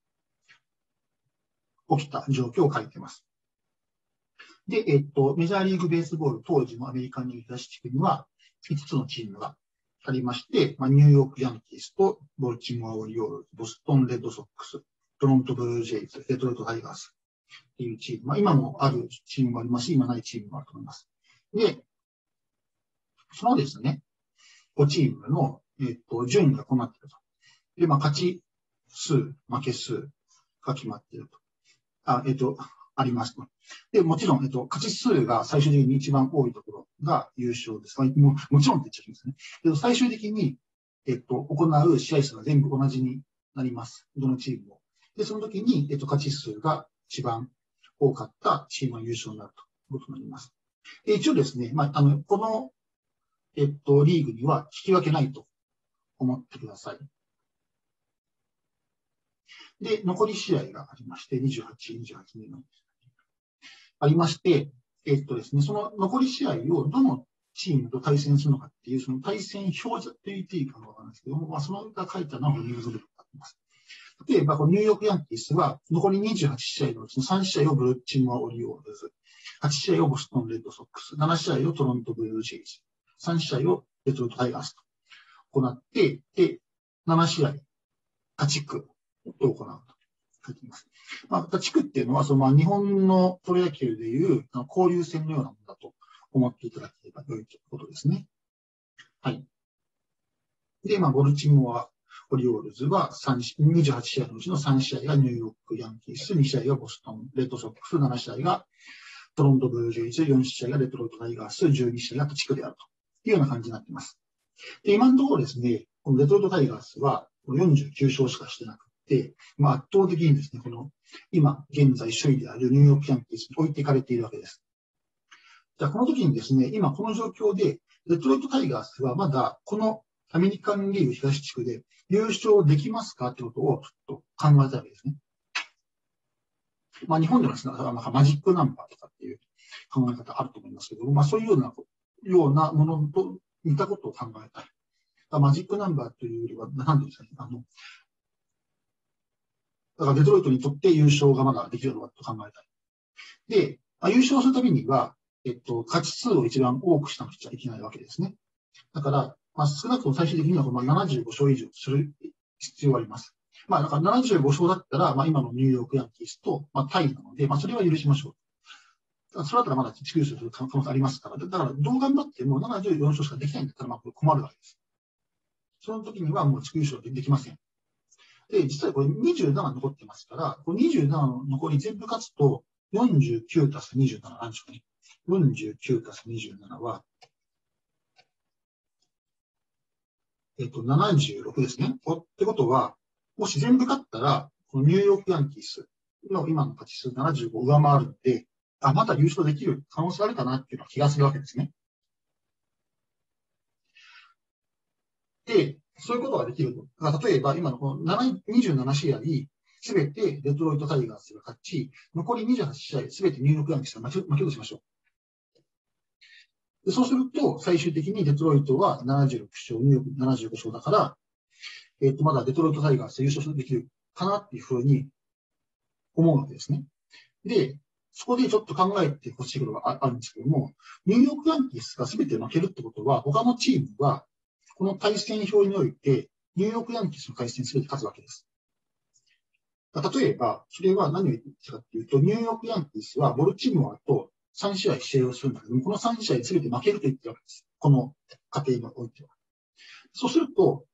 起きた状況を書いています。で、えっと、メジャーリーグベースボール当時のアメリカンリーグ東地区には、いつつのチームがありまして、まあ、ニューヨークヤンキースとボルチモア・オリオールズ、ボストン・レッドソックス、トロント・ブルージェイズ、デトロイト・タイガースっていうチーム、まあ、今もあるチームもありますし、今ないチームもあると思います。で、そのですね、ごチームの、えっと、順位がこうなっていると。で、まあ、勝ち数、負け数が決まっていると。あ、えっと、ありますと。で、もちろん、えっと、勝ち数が最終的に一番多いところが優勝です。も, もちろんって言っちゃうんですね。けど、最終的に、えっと、行う試合数が全部同じになります。どのチームも。で、その時に、えっと、勝ち数が一番多かったチームが優勝になるということになります。で、一応ですね、まあ、あの、この、えっと、リーグには引き分けないと思ってください。で、残り試合がありまして、にじゅうはち、にじゅうはちにんのありまして、えっとですね、その残り試合をどのチームと対戦するのかっていう、その対戦表示って言っていいかわからないんですけども、まあ、そのが書いたのがニュースレターになっています。例えば、このニューヨークヤンキースは、残りにじゅうはち試合のうちのさん試合をブルッチモア・オリオールズ、はち試合をボストン・レッドソックス、なな試合をトロント・ブルージェイズ、さん試合をデトロイト・タイガースと行って、で、なな試合、他地区を行うと書いています。まあ、他地区っていうのは、そのまあ日本のプロ野球でいう交流戦のようなものだと思っていただければ良いということですね。はい。で、まあ、ボルチモア・オリオールズはにじゅうはち試合のうちのさん試合がニューヨーク・ヤンキース、に試合がボストン・レッドソックス、なな試合がトロント・ブルージェイズ、よん試合がデトロイト・タイガース、じゅうに試合が他地区であるというような感じになっています。で、今のところですね、このデトロイト・タイガースはよんじゅうきゅう勝しかしてなくて、まあ、圧倒的にですね、この今現在首位であるニューヨーク・ヤンキースに置いていかれているわけです。じゃあこの時にですね、今この状況で、デトロイト・タイガースはまだこのアメリカンリーグ東地区で優勝できますかということをちょっと考えたわけですね。まあ日本でもですね、なんかマジックナンバーとかっていう考え方あると思いますけど、まあそういうような、ようなものと似たことを考えたい。マジックナンバーというよりは、何ていうんですかね、あの、だからデトロイトにとって優勝がまだできるのかと考えたい。で、まあ、優勝するためには、えっと、勝ち数を一番多くしなくちゃいけないわけですね。だから、まあ、少なくとも最終的にはななじゅうご勝以上する必要があります。 まあ、だからななじゅうご勝だったら、まあ、今のニューヨークヤンキースと、まあ、タイなので、まあ、それは許しましょう。それだったらまだ地区優勝する可能性ありますから、だから、どう頑張ってもななじゅうよん勝しかできないんだったら、まあ、これ困るわけです。その時にはもう地区優勝できません。で、実はこれにじゅうなな残ってますから、これにじゅうななの残り全部勝つと、よんじゅうきゅうたすにじゅうなななんでしょうね。よんじゅうきゅうたすにじゅうななは、えっと、ななじゅうろくですね。ってことは、もし全部勝ったら、このニューヨークヤンキースの今の勝ち数ななじゅうごを上回るので、あ、また優勝できる可能性あるかなっていうのは気がするわけですね。で、そういうことができると。例えば、今のこのにじゅうなな試合、すべてデトロイトタイガースが勝ち、残りにじゅうはち試合、すべてニューヨークヤンキースが負けるとしましょう。でそうすると、最終的にデトロイトはななじゅうろく勝、ニューヨークななじゅうご勝だから、えっと、まだデトロイトタイガース優勝できるかなっていうふうに思うわけですね。で、そこでちょっと考えてほしいことがあるんですけども、ニューヨークヤンキースが全て負けるってことは、他のチームは、この対戦表において、ニューヨークヤンキースの対戦全て勝つわけです。例えば、それは何を言ってるかっていうと、ニューヨークヤンキースはボルチモアとさん試合試合をするんだけども、このさん試合全て負けると言ってるわけです。この過程においては。そうすると、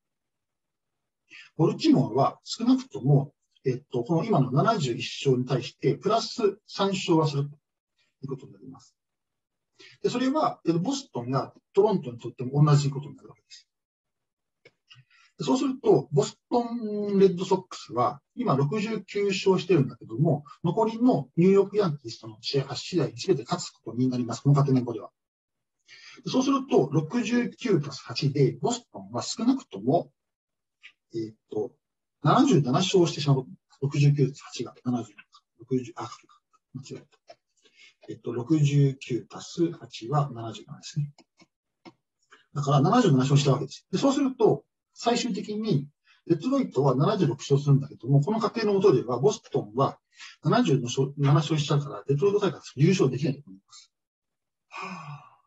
ボルチモアは少なくとも、えっと、この今のななじゅういち勝に対して、プラスさん勝はするということになります。で、それは、ボストンやトロントにとっても同じことになるわけです。そうすると、ボストンレッドソックスは、今ろくじゅうきゅう勝してるんだけども、残りのニューヨークヤンキースとの試合はち試合に全て勝つことになります。この勝手年後では。そうすると、ろくじゅうきゅうたすはちで、ボストンは少なくとも、えー、っと、ななじゅうなな勝してしまう。ろくじゅうきゅうたすはちがななじゅう、ろくじゅう、あ、間違えた。えっと、ろくじゅうきゅうたすはちはななじゅうななですね。だからななじゅうなな勝したわけです。で、そうすると、最終的に、デトロイトはななじゅうろく勝するんだけども、この過程のもとでは、ボストンはななじゅうなな勝しちゃうから、デトロイトタイガース優勝できないと思います。は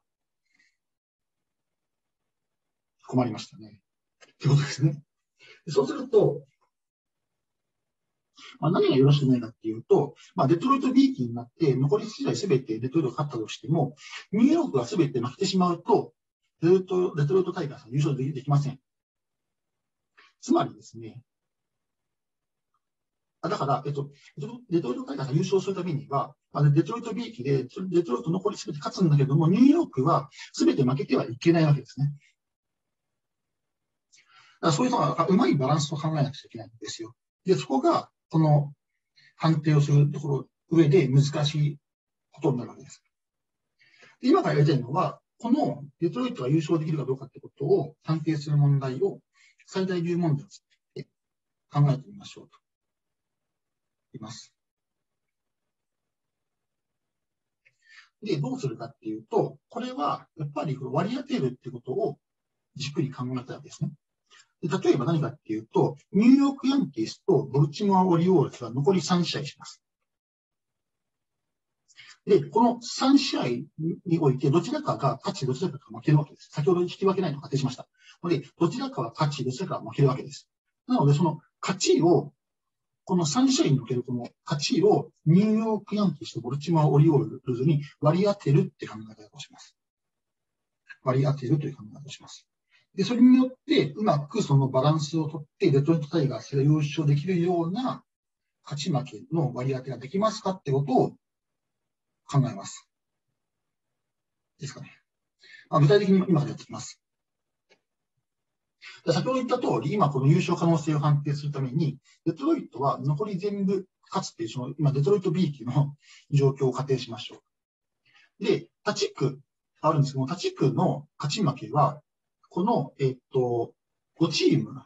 ぁ、困りましたね。ってことですね。そうすると、まあ、何がよろしくないかっていうと、まあ、デトロイト ビー 期になって、残り試合すべてデトロイトが勝ったとしても、ニューヨークがすべて負けてしまうと、デトロイトタイガースは優勝できません。つまりですね、だから、えっと、デトロイトタイガースが優勝するためには、デトロイト ビー 期で、デトロイト残りすべて勝つんだけども、ニューヨークはすべて負けてはいけないわけですね。だからそういうのがうまいバランスを考えなくちゃいけないんですよ。で、そこが、この判定をするところ、上で難しいことになるわけです。で今からやりたいのは、このデトロイトが優勝できるかどうかってことを判定する問題を最大流問題として考えてみましょうと言います。で、どうするかっていうと、これはやっぱり割り当てるってことをじっくり考えたわけですね。で例えば何かっていうと、ニューヨークヤンキースとボルチモア・オリオールズは残りさん試合します。で、このさん試合において、どちらかが勝ち、どちらかが負けるわけです。先ほど引き分けないと仮定しました。ので、どちらかは勝ち、どちらかは負けるわけです。なので、その勝ちを、このさん試合におけるこの勝ちをニューヨークヤンキースとボルチモア・オリオールズに割り当てるって考え方をします。割り当てるという考え方をします。で、それによって、うまくそのバランスをとって、デトロイトタイガースが優勝できるような勝ち負けの割り当てができますかってことを考えます。ですかね。あ具体的に今からやっていきます。先ほど言った通り、今この優勝可能性を判定するために、デトロイトは残り全部勝つっていう、その今デトロイト ビー 期の状況を仮定しましょう。で、他地区あるんですけども、他地区の勝ち負けは、この、えっと、ごチーム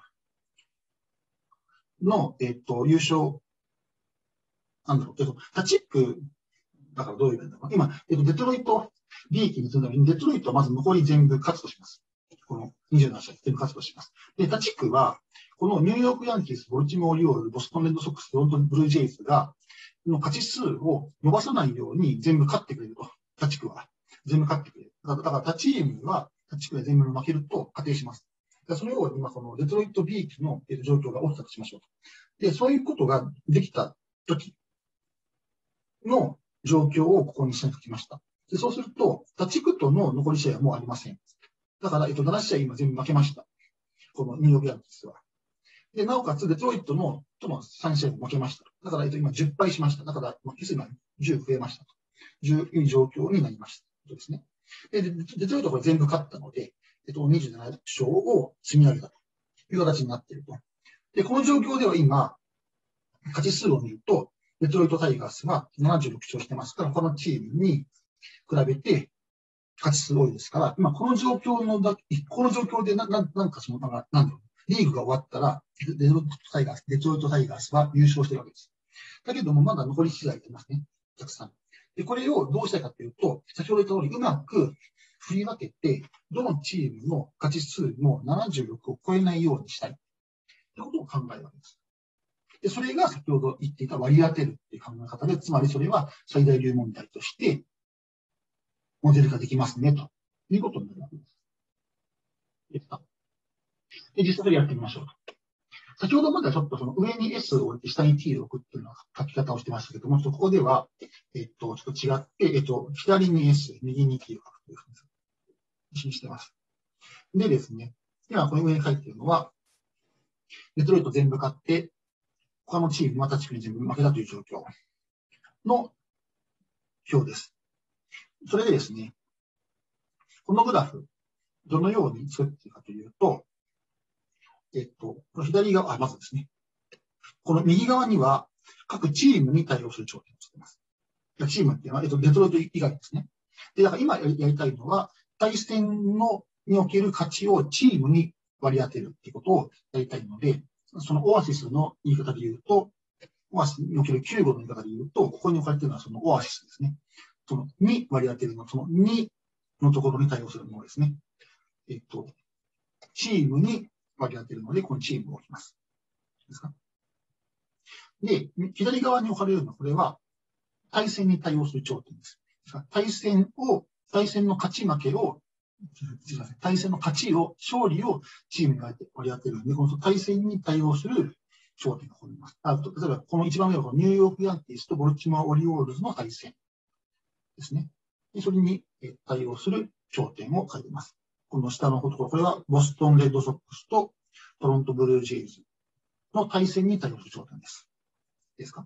の、えっと、優勝、なんだろう、えっと、他地区、だからどういう意味だろう。今、えっと、デトロイト ビー 期にするために、デトロイトはまず残り全部勝つとします。このにじゅうなな試合全部勝つとします。で、他地区は、このニューヨークヤンキース、ボルチモア・オリオール、ボストン・レッドソックス、トロント・ブルージェイズが、の勝ち数を伸ばさないように全部勝ってくれると。他地区は。全部勝ってくれる。だから、他チームは、他地区で全部負けると仮定します。 そのように、まあ、そのデトロイト B 期の状況が起きたとしましょうと。で、そういうことができたときの状況をここにしておきました。で、そうすると、他地区との残り試合はもうありません。だから、えっと、なな試合今全部負けました。このニューヨークヤンキースは。で、なおかつ、デトロイトのとのさん試合も負けました。だから、えっと、今じゅっぱいしました。だから、まあ、今じゅう増えましたと。じゅういう状況になりました。とですね。で、デトロイトはこれ全部勝ったので、えっと、にじゅうなな勝を積み上げたという形になっていると。で、この状況では今、勝ち数を見ると、デトロイトタイガースはななじゅうろく勝してますから、このチームに比べて勝ち数多いですから、今この状況のだ、この状況でな、ななんかその、なんだろう、リーグが終わったら、デトロイトタイガース、デトロイトタイガースは優勝してるわけです。だけども、まだ残り試合ありますね。たくさん。で、これをどうしたいかというと、先ほど言った通り、うまく振り分けて、どのチームの勝ち数もななじゅうろくを超えないようにしたい。ということを考えるわけです。で、それが先ほど言っていた割り当てるっていう考え方で、つまりそれは最大流問題としてモデル化できますね、ということになるわけです。いいですか？で、実際それやってみましょう。先ほどまではちょっとその上に S を置いて下に T を置くっていうのは書き方をしてましたけども、ここでは、えっと、ちょっと違って、えっと、左に S、右に T を書くというふうにしてます。でですね、今この上に書いているのは、デトロイト全部勝って、他のチーム、また地区に全部負けたという状況の表です。それでですね、このグラフ、どのように作っているかというと、えっと、この左側、あ、まずですね、この右側には各チームに対応する頂点をしています。チームっていうのは、えっと、デトロイト以外ですね。で、だから今やりやりたいのは、対戦のにおける価値をチームに割り当てるっていうことをやりたいので、そのオアシスの言い方で言うと、オアシスにおけるきゅう号の言い方で言うと、ここに置かれているのはそのオアシスですね。そのに割り当てるの、そのにのところに対応するものですね。えっと、チームに割り当てるので、このチームを置きます。ですか？で、左側に置かれるのは、これは対戦に対応する頂点です。対戦を、対戦の勝ち負けを、すみません、対戦の勝ちを、勝利をチームに割り当てるので、この対戦に対応する頂点がここにいます。あと、例えば、この一番上はニューヨークヤンキースとボルチモア・オリオールズの対戦ですね。でそれに対応する頂点を書いています。この下のところ、これはボストン・レッドソックスとトロント・ブルージェイズの対戦に対応する頂点です。ですか？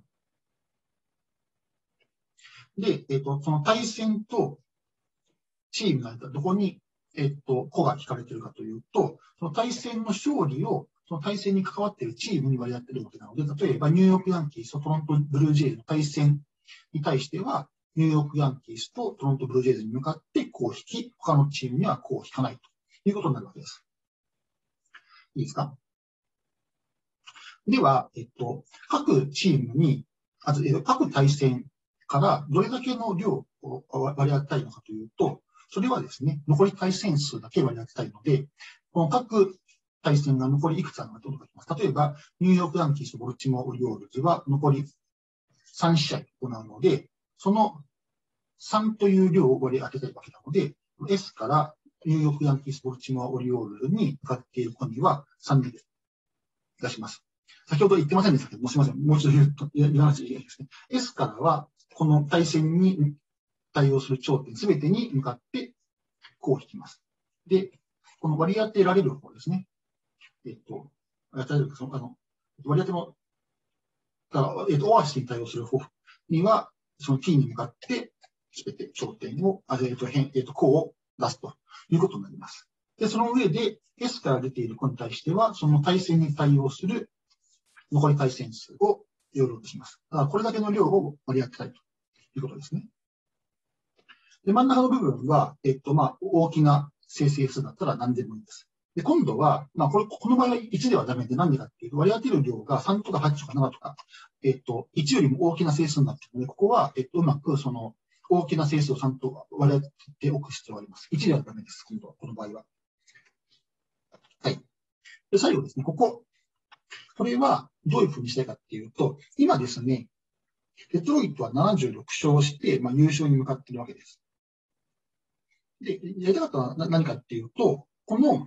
で、えっと、その対戦とチームがどこに、えっと、個が引かれているかというと、その対戦の勝利を、その対戦に関わっているチームに割り当てるわけなので、例えばニューヨークヤンキースとトロントブルージェイズの対戦に対しては、ニューヨークヤンキースとトロントブルージェイズに向かってこう引き、他のチームにはこう引かないということになるわけです。いいですか？では、えっと、各チームに、あと、えっと、各対戦からどれだけの量を割り当てたいのかというと、それはですね、残り対戦数だけ割り当てたいので、この各対戦が残りいくつあるのかということが書きます。例えば、ニューヨークヤンキースとボルチモア・オリオールズは残りさん試合行うので、そのさんという量を割り当てたいわけなので、S からニューヨークヤンキース、ボルチモア・オリオールズに向かっているコにはさんで出します。先ほど言ってませんでしたけども、すみません。もう一度言うと、言わなくちゃいけないですね。S からは、この対戦に対応する頂点すべてに向かって、こう引きます。で、この割り当てられる方ですね。えっと、割り当てられる、その、あの、割り当ての、だから、えっと、オアシスに対応する方には、その T に向かって、すべて頂点を、あえっと、変、えっと、こうを出すということになります。で、その上で、S から出ている子に対しては、その対戦に対応する残り対戦数を要領とします。だからこれだけの量を割り当てたいということですね。で、真ん中の部分は、えっと、まあ、大きな生成数だったら何でもいいです。で、今度は、まあ、これ、この場合はいちではダメで、何でかっていうと、割り当てる量がさんとかはちとかななとか、えっと、いちよりも大きな整数になっているので、ここは、えっと、うまく、その、大きな整数をさんと割り当てておく必要があります。いちではダメです、今度は、この場合は。はい。で、最後ですね、ここ。これはどういうふうにしたいかっていうと、今ですね、デトロイトはななじゅうろく勝して、まあ、優勝に向かっているわけです。で、やりたかったのは何かっていうと、この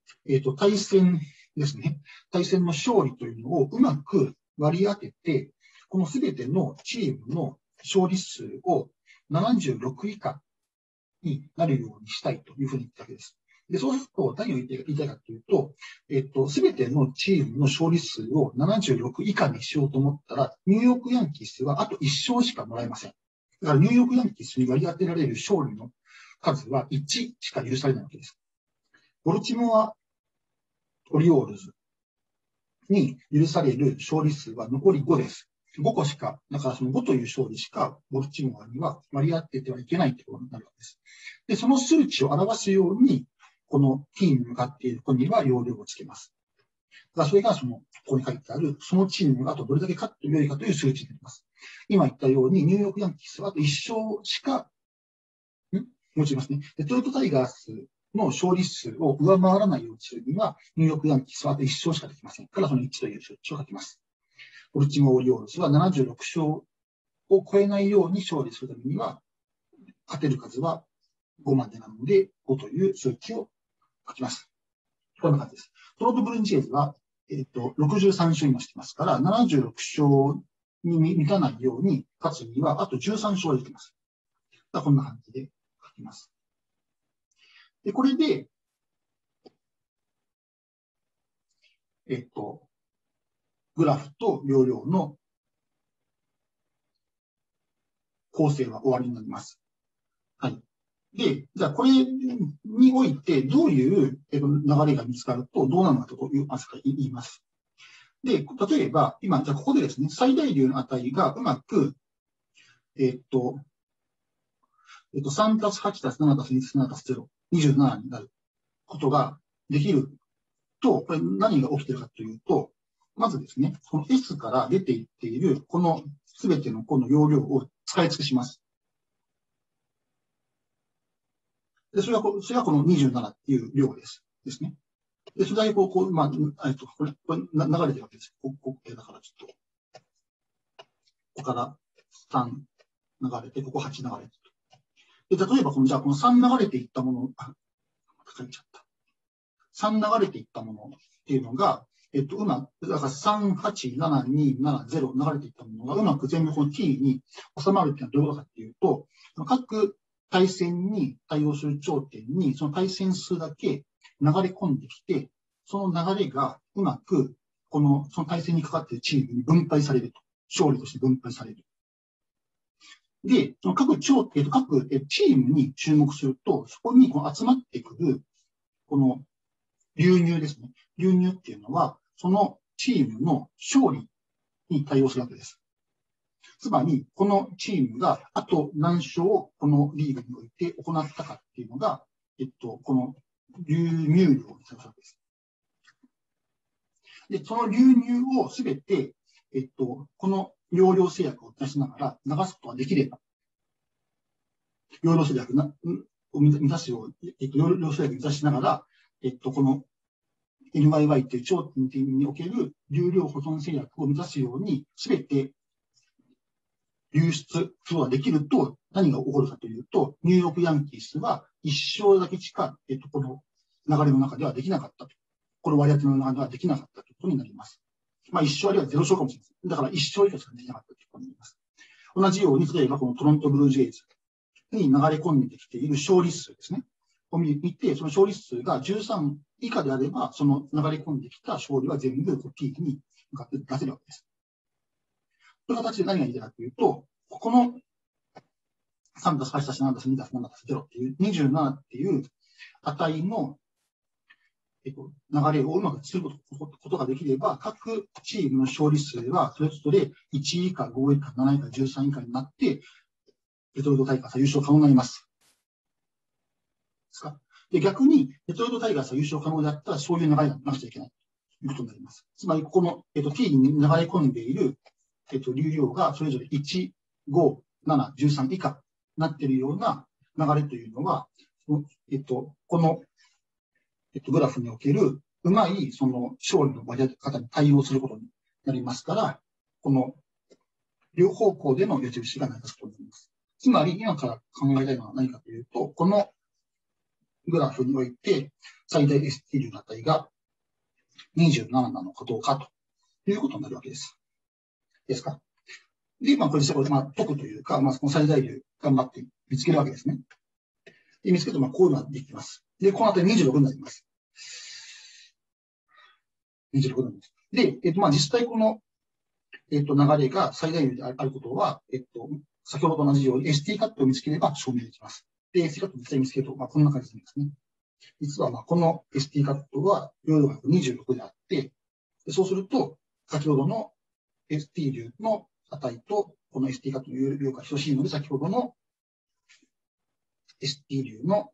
えっと、対戦ですね。対戦の勝利というのをうまく割り当てて、このすべてのチームの勝利数をななじゅうろく以下になるようにしたいというふうに言ったわけです。で、そうすると何を言いたいかというと、えっと、すべてのチームの勝利数をななじゅうろく以下にしようと思ったら、ニューヨークヤンキースはあといち勝しかもらえません。だからニューヨークヤンキースに割り当てられる勝利の数はいちしか許されないわけです。ボルチモア・オリオールズに許される勝利数は残りごです。ごこしか、だからそのごという勝利しかボルチモアには割り当ててはいけないということになるわけです。で、その数値を表すように、この T に向かっている子には容量をつけます。だからそれがその、ここに書いてある、そのチームがあとどれだけ勝って良いかという数値になります。今言ったように、ニューヨークヤンキースはあといち勝しか、ん持ちますね。デトロイトタイガースの勝利数を上回らないようにするには、ニューヨークヤンキースはあといち勝しかできませんから、そのいちという数値を書きます。ボルチモア・オリオールズはななじゅうろく勝を超えないように勝利するためには、勝てる数はごまでなので、ごという数値を書きます。こんな感じです。トロントブルージェイズは、えっと、ろくじゅうさん勝今してますから、ななじゅうろく勝に満たないように勝つには、あとじゅうさん勝できます。こんな感じで書きます。で、これで、えっと、グラフと容量の構成は終わりになります。はい。で、じゃあこれにおいてどういう流れが見つかるとどうなのかと言います。で、例えば、今、じゃあここでですね、最大流の値がうまく、えっと、えっと、さんたすはちたすななたすにたすななたすゼロ、にじゅうななになることができると、これ何が起きているかというと、まずですね、この S から出ていっている、このすべてのこの容量を使い尽くします。で、それはこ、それはこのにじゅうななっていう量です。ですね。で、それだけこう、こう、まあ、えっと、これ、これ流れてるわけです。ここ、だからちょっと、ここからさん流れて、ここはち流れてと。で、例えば、この、じゃあ、このさん流れていったもの、あ、書いちゃった。さん流れていったものっていうのが、えっと、うまく、だからさん、はち、なな、に、なな、ゼロ流れていったものがうまく全部この T に収まるっていうのはどういうことかっていうと、各対戦に対応する頂点に、その対戦数だけ流れ込んできて、その流れがうまく、この、その対戦にかかっているチームに分配されると。勝利として分配される。で、その各頂点、各チームに注目すると、そこにこの集まってくる、この流入ですね。流入っていうのは、そのチームの勝利に対応するわけです。つまり、このチームがあと何勝をこのリーグにおいて行ったかっていうのが、えっと、この流入量になるわけです。で、その流入をすべて、えっと、この容量制約を出しながら流すことができれば、容量制約なを満たすよう、えっと、容量制約を満たしながら、えっと、この エヌワイワイ という頂点における流量保存制約を満たすように、すべて流出することができると、何が起こるかというと、ニューヨークヤンキースはいち勝だけしか、えっと、この流れの中ではできなかったと。この割り当ての中ではできなかったということになります。まあ、いち勝あるいはゼロ勝かもしれません。だからいち勝以下しかできなかったということになります。同じように、例えばこのトロントブルージェイズに流れ込んできている勝利数ですね。を見て、その勝利数がじゅうさん以下であれば、その流れ込んできた勝利は全部 T に向かって出せるわけです。という形で何が言いたいかというと、このさんたすはちたすななたすにたすななたすゼロっていうにじゅうななっていう値の、えっと、流れをうまく作ることができれば、各チームの勝利数はそれぞれいち以下、ご以下、なな以下、じゅうさん以下になって、デトロイトタイガースは優勝可能になります。ですか。で、逆に、デトロイトタイガースは優勝可能であったら、そういう流れがなくちゃいけないということになります。つまり、ここの、えっと、T に流れ込んでいる、えっと、流量がそれぞれいち、ご、なな、じゅうさん以下になっているような流れというのは、えっと、この、えっと、グラフにおけるうまい、その、勝利の割り方に対応することになりますから、この、両方向での矢印が成り立つことになります。つまり、今から考えたいのは何かというと、このグラフにおいて最大 エスティー 流の値がにじゅうなななのかどうかということになるわけです。ですか。で、まあ、これ実際これ、まあ、解くというか、まあ、この最大流頑張って見つけるわけですね。で、見つけると、まあ、こういうのができます。で、この値にじゅうろくになります。にじゅうろくになります。で、えっと、まあ、実際この、えっと、流れが最大流であることは、えっと、先ほどと同じように エスティー カットを見つければ証明できます。で、エスティー カットを実際に見つけると、まあ、こんな感じですね。実は、まあ、この エスティー カットは、容量がにじゅうろくであって、そうすると、先ほどの エスティー 流の値と、この エスティー カットの容量が等しいので、先ほどの エスティー 流の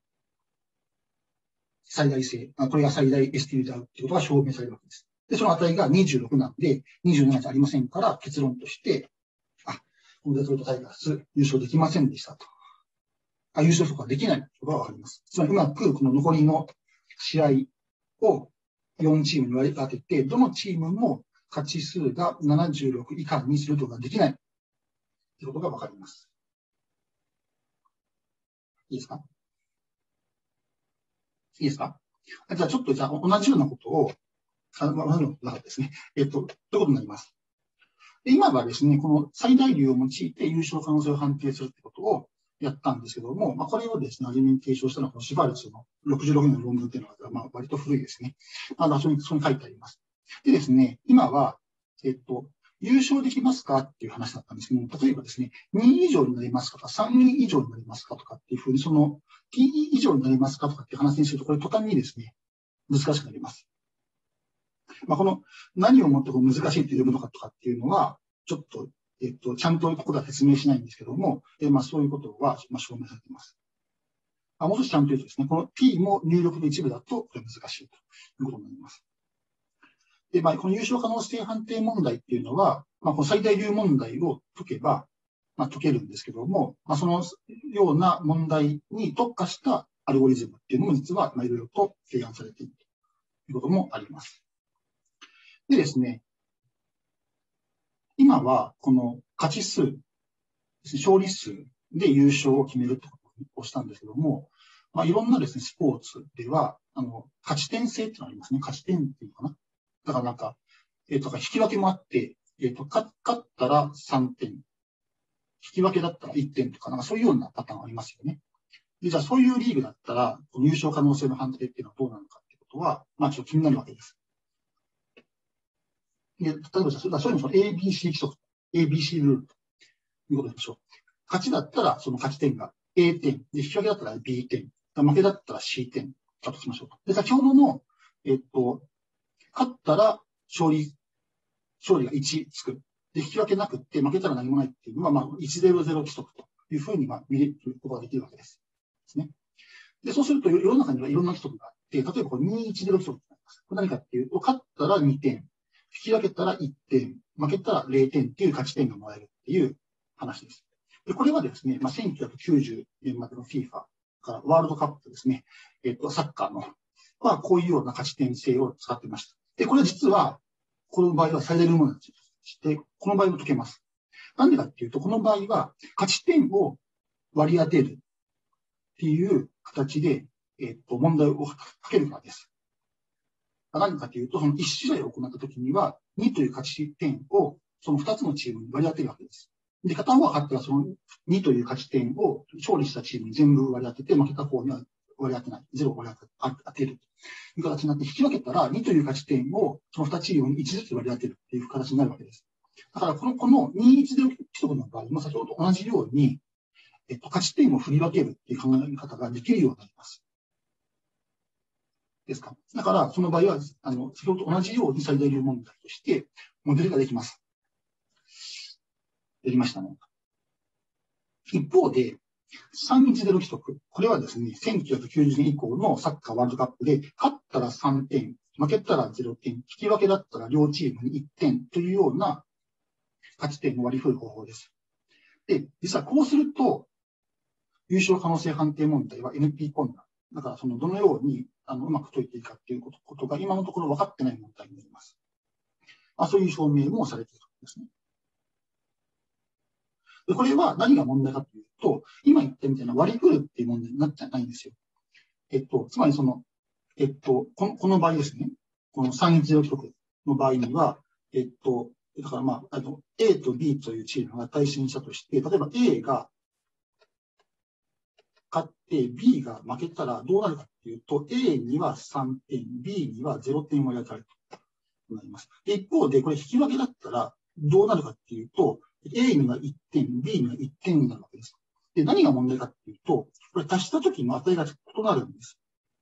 最大性、これが最大 エスティー 流であるということが証明されるわけです。で、その値がにじゅうろくなんで、にじゅうななじゃありませんから、結論として、あ、このデトロイトタイガース優勝できませんでしたと。あ、優勝とかできないことがわかります。つまり、うまくこの残りの試合をよんチームに割り当てて、どのチームも勝ち数がななじゅうろく以下にすることができないということがわかります。いいですかいいですかじゃあちょっとじゃあ同じようなことを、あ同じようなことですね。えっと、ということになります。で今はですね、この最大流を用いて優勝可能性を判定するってことをやったんですけども、まあ、これをですね、初めに提唱したのは、このシュバルツのろくじゅうろくねんの論文っていうのが、まあ、割と古いですね。あの、そこに、そこに書いてあります。でですね、今は、えっと、優勝できますかっていう話だったんですけども、例えばですね、にい以上になりますかとか、さんい以上になりますかとかっていうふうに、その、ティーイー 以上になりますかとかっていう話にすると、これ途端にですね、難しくなります。まあ、この、何をもってこう難しいと呼ぶのかとかっていうのは、ちょっと、えっと、ちゃんとここでは説明しないんですけども、えまあ、そういうことは、まあ、証明されています。あもう少しちゃんと言うとですね、この T も入力の一部だと、これ難しいということになります。で、まあ、この優勝可能性判定問題っていうのは、まあ、この最大流問題を解けば、まあ、解けるんですけども、まあ、そのような問題に特化したアルゴリズムっていうのも実は、まあ、いろいろと提案されているということもあります。でですね、今はこの勝ち数、勝利数で優勝を決めるってことをしたんですけども、まあ、いろんなですね、スポーツでは、あの、勝ち点制っていうのがありますね。勝ち点っていうのかな。だからなんか、えっ、ー、と、引き分けもあって、えっ、ー、と、勝ったらさんてん、引き分けだったらいってんとか、なんかそういうようなパターンありますよね。で、じゃあそういうリーグだったら、この優勝可能性の判定っていうのはどうなのかっていうことは、まあちょっと気になるわけです。で、例えばじゃあ、そういうのその エービーシー 規則、エービーシー ルールということでしょう。勝ちだったらその勝ち点が A 点、で、引き分けだったら B 点、負けだったら C 点だとしましょうと。で、先ほどの、えっと、勝ったら勝利、勝利がいちつく。で、引き分けなくって負けたら何もないっていうのは、まあ、いちゼロゼロ規則というふうに、まあ、見ることができるわけです。ですね。で、そうすると、世の中にはいろんな規則があって、例えばこれにいちゼロ規則になります。これ何かっていうと、勝ったらにてん、引き分けたらいってん、負けたられいてんっていう勝ち点がもらえるっていう話です。で、これはですね、まあ、せんきゅうひゃくきゅうじゅうねんまでの FIFA からワールドカップですね、えっと、サッカーの、まあ、こういうような勝ち点制を使っていました。で、これ実は、この場合は最大のものにして、この場合も解けます。なんでかっていうと、この場合は、勝ち点を割り当てるっていう形で、えっと、問題をかけるからです。何かというと、そのいち試合を行ったときには、にという勝ち点をそのふたつのチームに割り当てるわけです。で、片方が勝ったらそのにという勝ち点を勝利したチームに全部割り当てて、負けた方には割り当てない。ゼロを割り当てるという形になって、引き分けたらにという勝ち点をそのにチームにいちずつ割り当てるという形になるわけです。だから、この、このにいちゼロ規則の場合も先ほどと同じように、えっと、勝ち点を振り分けるっていう考え方ができるようになります。ですか。だから、その場合は、あの、先ほどと同じように最大流問題として、モデルができます。できましたね。一方で、さんいちゼロ規則。これはですね、せんきゅうひゃくきゅうじゅうねん以降のサッカーワールドカップで、勝ったらさんてん、負けたらゼロてん、引き分けだったら両チームにいってんというような勝ち点を割り振る方法です。で、実はこうすると、優勝可能性判定問題は エヌピー 困難。だから、その、どのように、あの、うまく解いていいかっていうことことが、今のところ分かってない問題になります。まあ、そういう証明もされているんですね。で、これは何が問題かというと、今言ったみたいな割り振るっていう問題になってないんですよ。 えっと、つまりその、えっと、この、この場合ですね。このさんいちゼロ規則の場合には、えっと、だからまあ、あの、A と B というチームが対戦したとして、例えば A が勝って B が負けたらどうなるかっていうと、A にはさんてん、B にはゼロてんを与えられるとなります。で、一方で、これ引き分けだったらどうなるかっていうと、A にはいってん、B にはいってんになるわけです。で、何が問題かっていうと、これ足した時の値が異なるんです。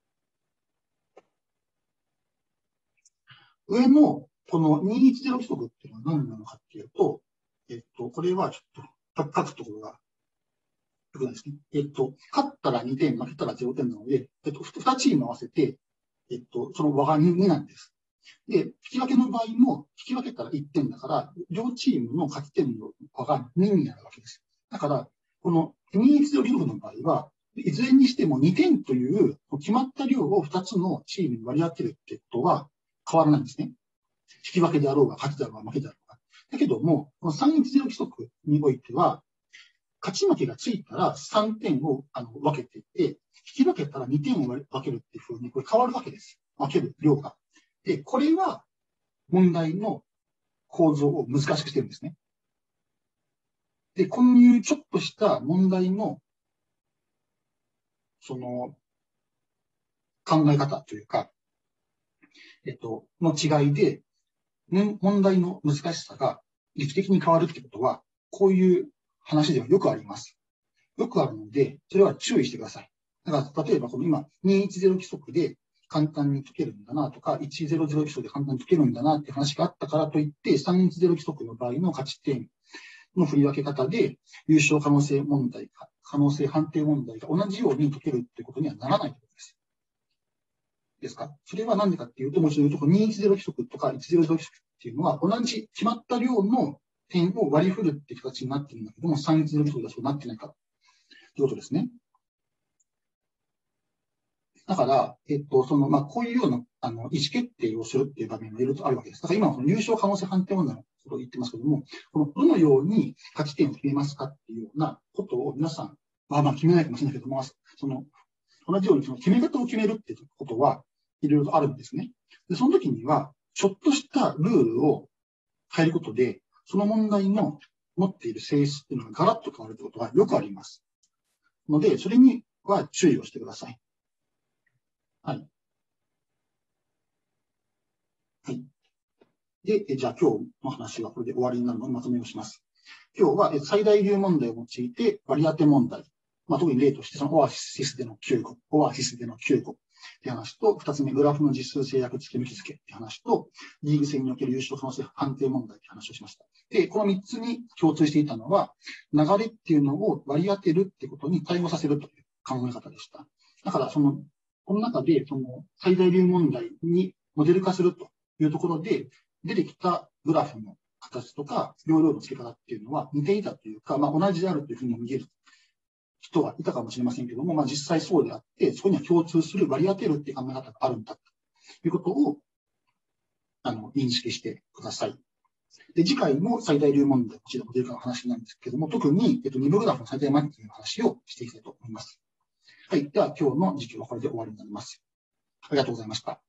上のこのにひゃくじゅう規則っていうのは何なのかっていうと、えっと、これはちょっと書くところがよくないですね。えっと、勝ったらにてん、負けたらゼロてんなので、えっと、にチーム合わせて、えっと、その和がになんです。で、引き分けの場合も、引き分けたらいってんだから、両チームの勝ち点の和がにになるわけです。だから、このにひゃくじゅう規則の場合は、いずれにしてもにてんという決まった量をふたつのチームに割り当てるってことは変わらないんですね。引き分けであろうが、勝ちだろうが、負けだろうが。だけども、このさんいちゼロ規則においては、勝ち負けがついたらさんてんをあの分けていって、引き分けたらにてんを分けるっていうふうに、これ変わるわけです。分ける量が。で、これは問題の構造を難しくしてるんですね。で、こういうちょっとした問題の、その、考え方というか、えっと、の違いで、問題の難しさが劇的に変わるってことは、こういう話ではよくあります。よくあるので、それは注意してください。だから、例えばこの今、にひゃくじゅう規則で簡単に解けるんだなとか、ひゃく規則で簡単に解けるんだなって話があったからといって、さんひゃく規則の場合の勝ち点の振り分け方で、優勝可能性問題、可能性判定問題が同じように解けるってことにはならないということです。ですか？それは何でかっていうと、もちろん言うと、にひゃく規則とかひゃく規則っていうのは、同じ決まった量の点を割り振るって形になっているんだけども、さんひゃく規則ではそうなってないから。ということですね。だから、えっと、その、まあ、こういうような、あの、意思決定をするっていう場面がいろいろとあるわけです。だから今はその優勝可能性判定問題のことを言ってますけども、この、どのように勝ち点を決めますかっていうようなことを皆さん、まあまあ決めないかもしれないけども、その、同じようにその決め方を決めるっていうことはいろいろとあるんですね。で、その時には、ちょっとしたルールを変えることで、その問題の持っている性質っていうのがガラッと変わるってことがよくあります。ので、それには注意をしてください。はい。はい。で、じゃあ今日の話はこれで終わりになるのでまとめをします。今日は最大流問題を用いて割り当て問題。まあ、特に例としてそのオアシスでのきゅうこ、オアシスでのきゅうこって話と、二つ目、グラフの実数制約付け抜き付けって話と、リーグ戦における優勝可能性判定問題って話をしました。で、この三つに共通していたのは、流れっていうのを割り当てるってことに対応させるという考え方でした。だから、その、この中で、その最大流問題にモデル化するというところで、出てきたグラフの形とか、容量の付け方っていうのは似ていたというか、まあ、同じであるというふうに見える人はいたかもしれませんけども、まあ、実際そうであって、そこには共通する割り当てるっていう考え方があるんだということをあの認識してください。で、次回も最大流問題、こちらモデル化の話なんですけども、特に、えっと、二部グラフの最大マッチングの話をしていきたいと思います。はい。では、今日の実況はこれで終わりになります。ありがとうございました。